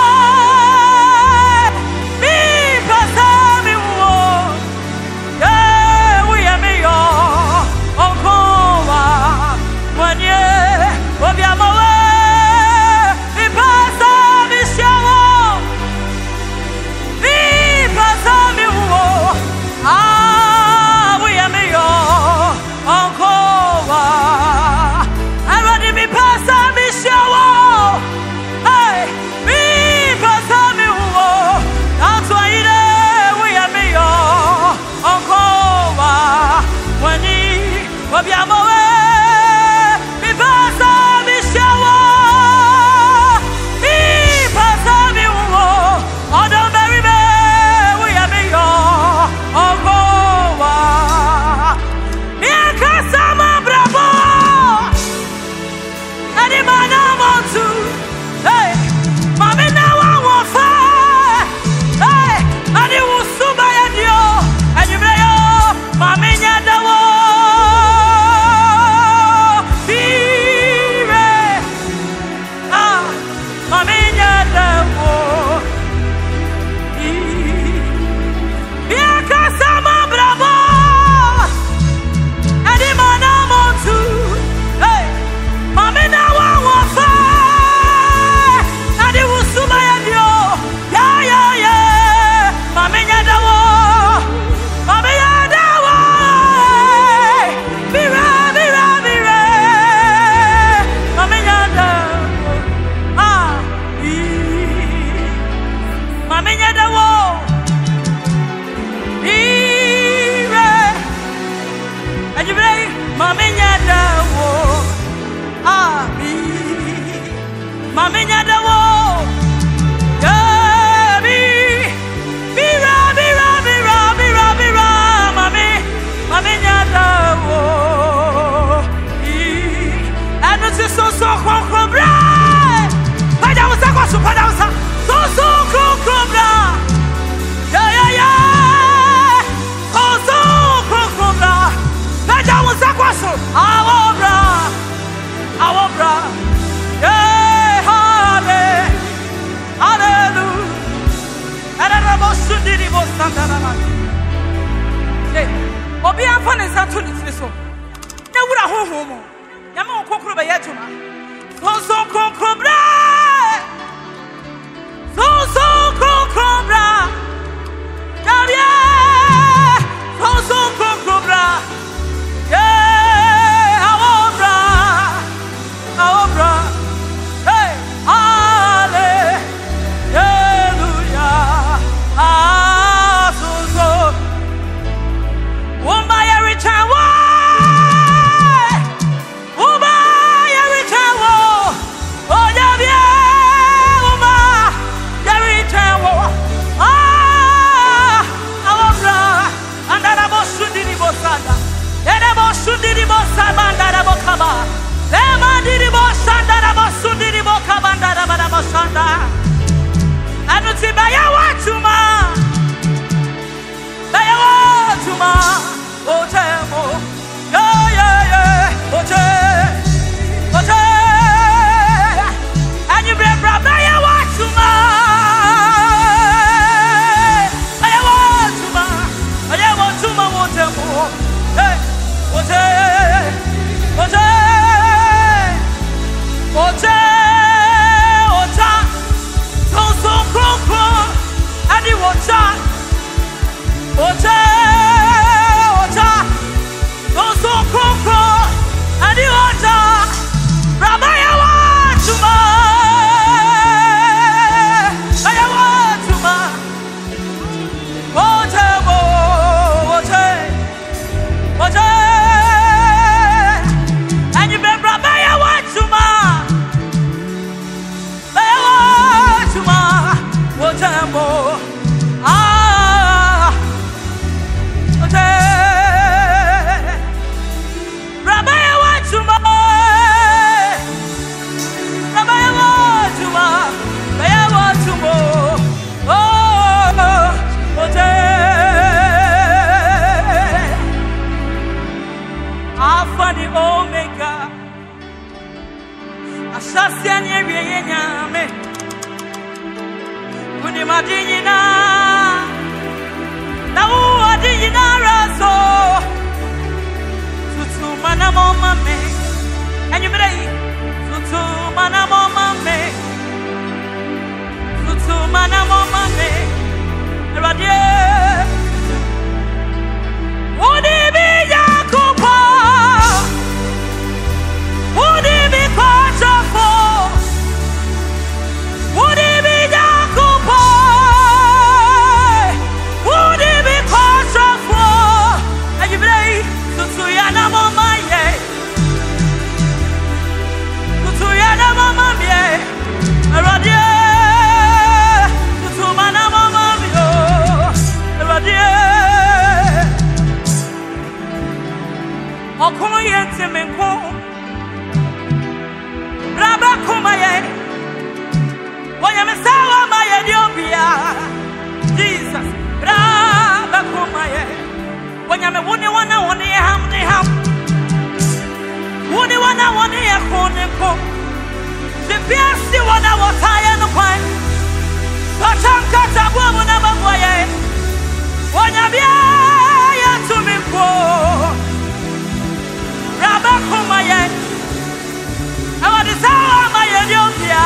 Be passed. Me war. Yeah, we are me. Uncle. When you. Oh, be a more. Obi afọ ne santo ne tiri so. Na wura honhom mo. Yama okokoro be yeduma. So kokobra. So kokobra. Kabia. So kokobra. Yeah, awobra. Awobra. Hey, hallelujah. Asasian Yanyame Unimadina Now Adina Raso Tutu Manamoma me and you may Tutu Manamoma me Tutu Manamoma me Radia Would it be Yakuba? Would it be Quattrafo? Would it be Yakuba? Would it be Quattrafo? And you play Tutuyana Mama, ye Tutuyana Mama, ye Radia Tutumana Mama, yo Radia Okoyente menko Raba kumaye Wanyamisawa maye diobia Jesus Raba kumaye Wanyame wuni wana wani ham ni ham Wuni wana wani ya kone ko Zipiasi wana wataya nukwai Kachanka tabuwa muna mabwaye Wanyabia ya tumiko Rabakumaye, I want to tell my Ethiopia.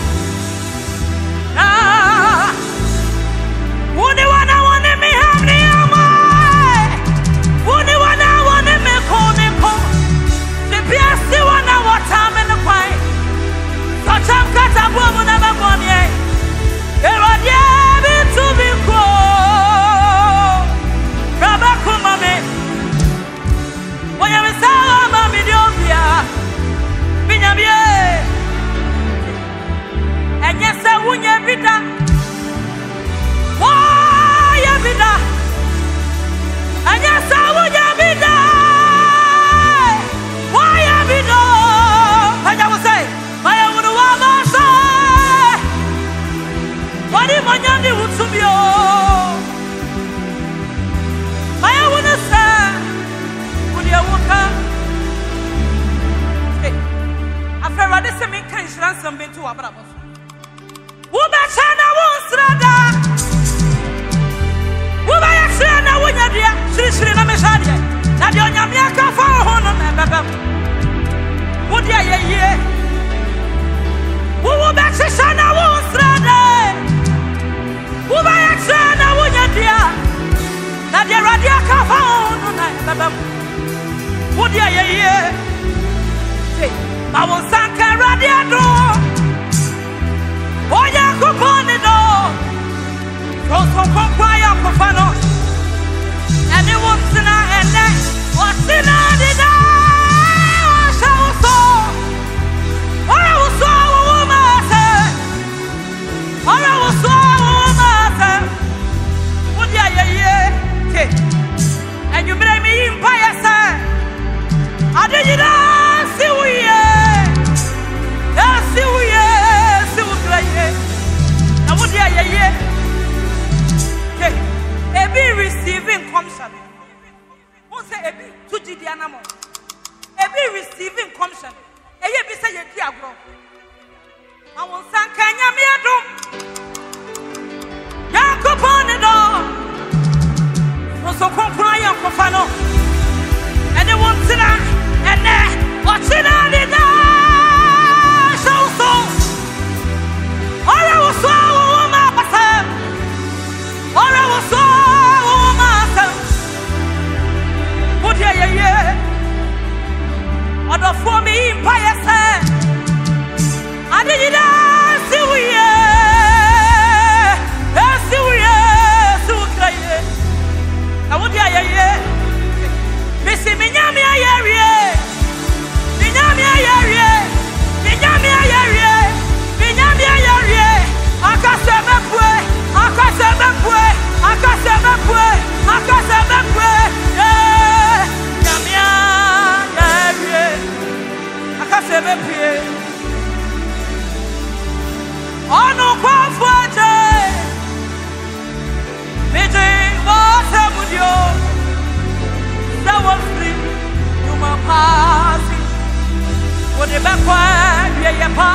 Would you want to me have the amai? Would you want to me call me call? The PSC one hour time in the pine. Such a cut a woman of a money. There are the to be called. Rabakumame. When you and yes, I wouldn't have been done. Why have been done? And yes, I would have been done. Why have been done? And I would say, I would have say, what if I knew to be all? I wouldn't say, would you walk up? After I did some insurance, some been to our brothers. Wubachana Wusrada Wubachana Wunadia, Shrina Meshadia, Nadia Miaka for Honor and Baba. Would ya ye? Wubachana Wusrada Wubachana Wunadia, Nadia Radiaka for Honor and Baba. Would ya ye? I will sank a radiator. Oh, yeah, go on the door. So quiet for fun. And it was in our end. What's in our dinner? I was so woman. I was so woman. Would ya, and you blame me in fire, sir. I did not see we. Ebi receiving commission. Who say Ebi to the animal? Ebi receiving commission. Eye bi say ye di agro. Awon san kanya mi adum. Yakopon do. So konkran yakofa no. Ene won tina ene o tina ni na. So ora wo so wo ma pasa. Ora wo so Order for me in pious hand. I did not see we I would Missy Minyamia area. Minyamia area. Minyamia area. Minyamia area. Akasemepwe. Akasemepwe. Akasemepwe. Akasemepwe. Nyamia area. Akasemepwe. Ono kwa fuate. Meeting was a mudio. That was free. You my passing. What the back one, yeah,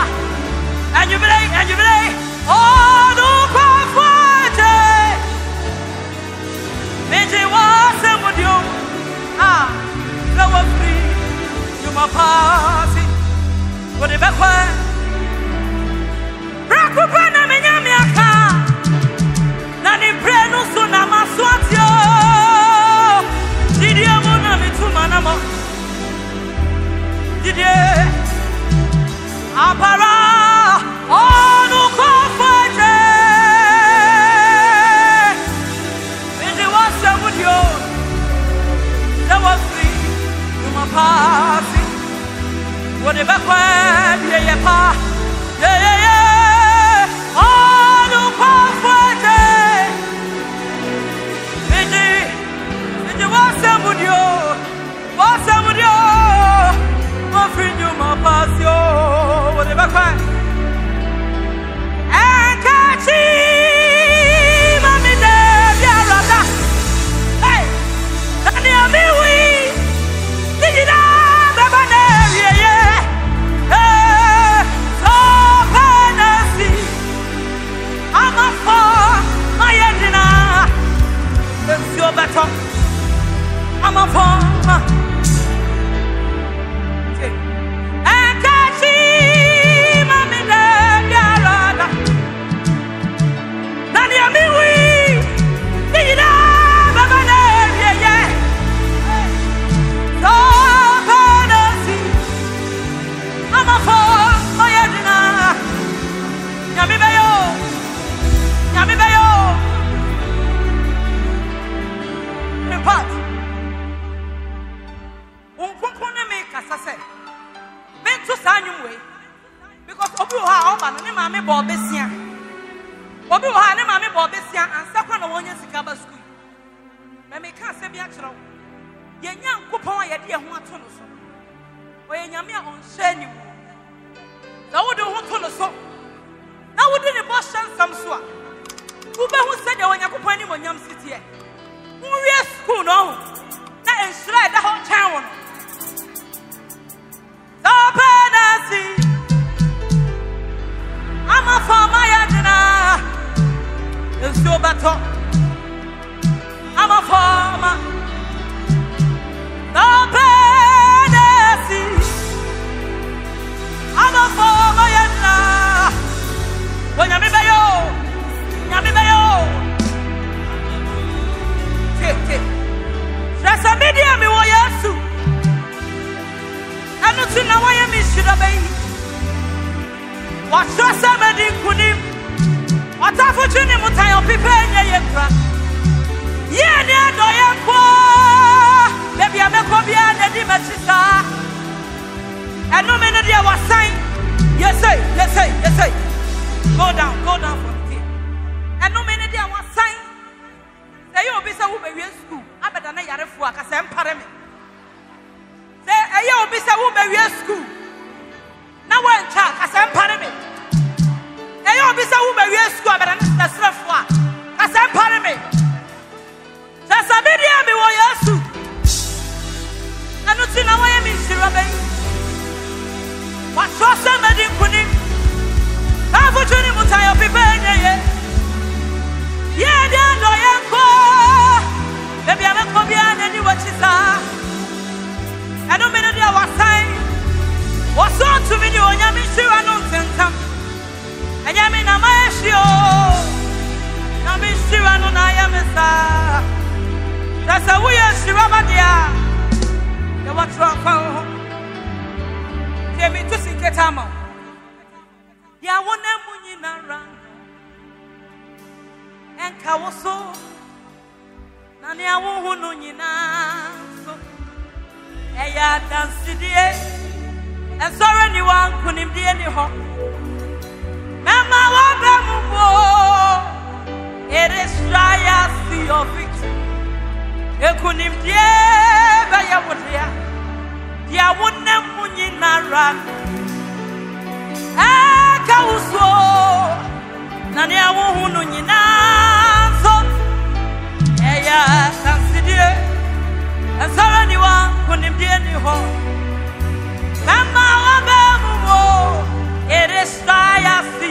It is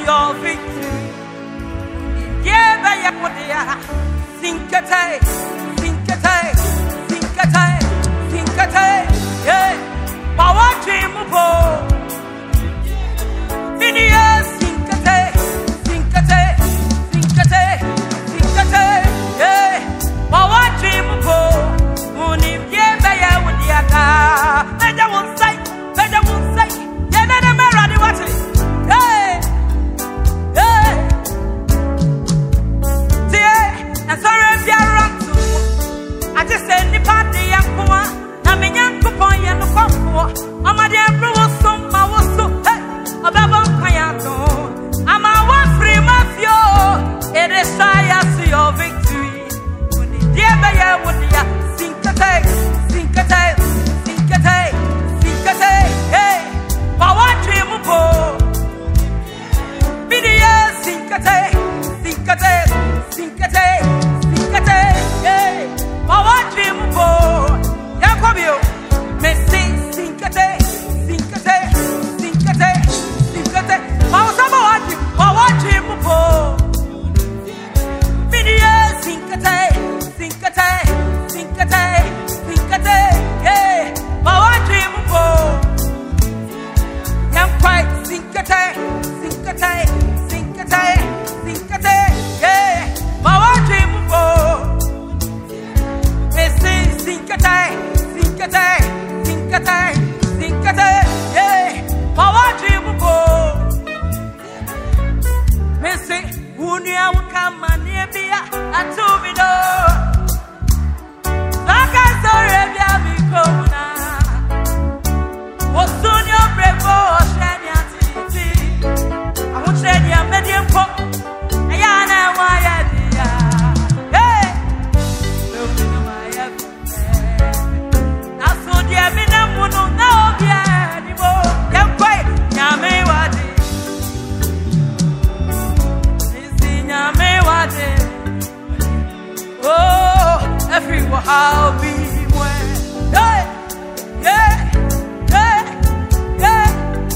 I'll be when. Hey, yeah, yeah, yeah.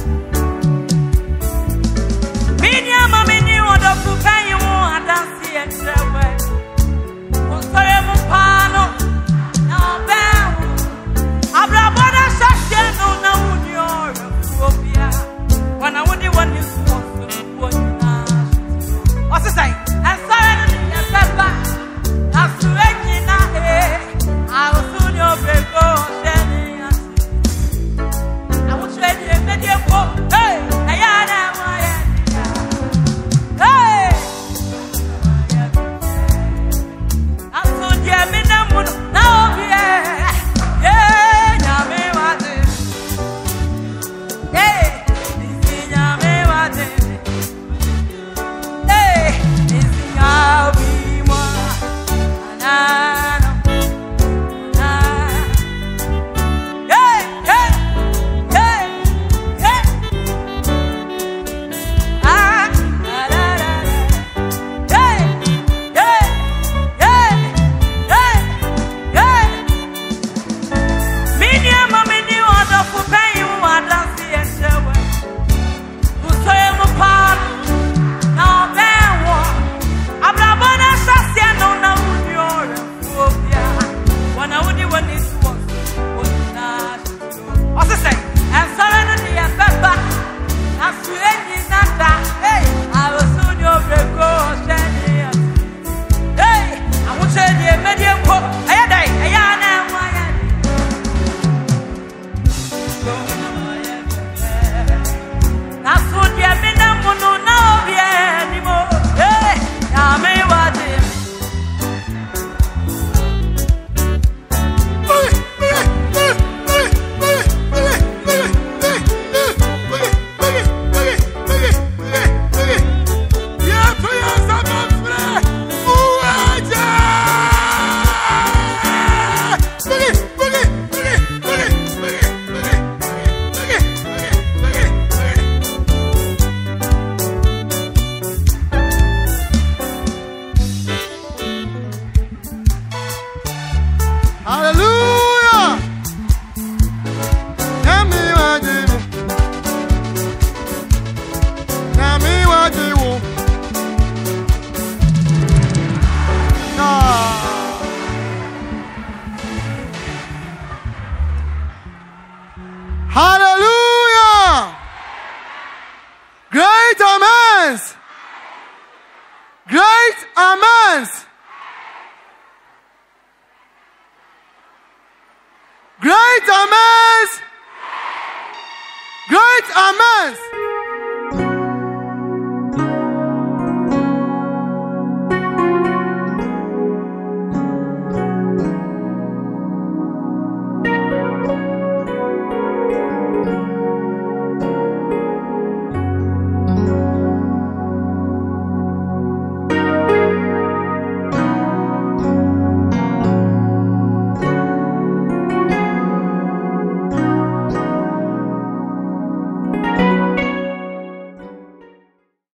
Minya mami ni wada kukanyi mu adansi enchewe. Osore mu pano na obehu. Abrabona shashe no na uni ore fuobia. Wana wudi wani suwosu wani na. What's it say? And sorry no ni efeba. Asuenyi na he. I will soon your break on Jenny. I will trade you a media for. Hey, Ayana, hey, I'm so jamming them now, yeah, yeah, Yame was it. Hey, this is Yame was it. Hey, this is how we want. Hallelujah! Great amens! Great amens! Great amens! Great amens!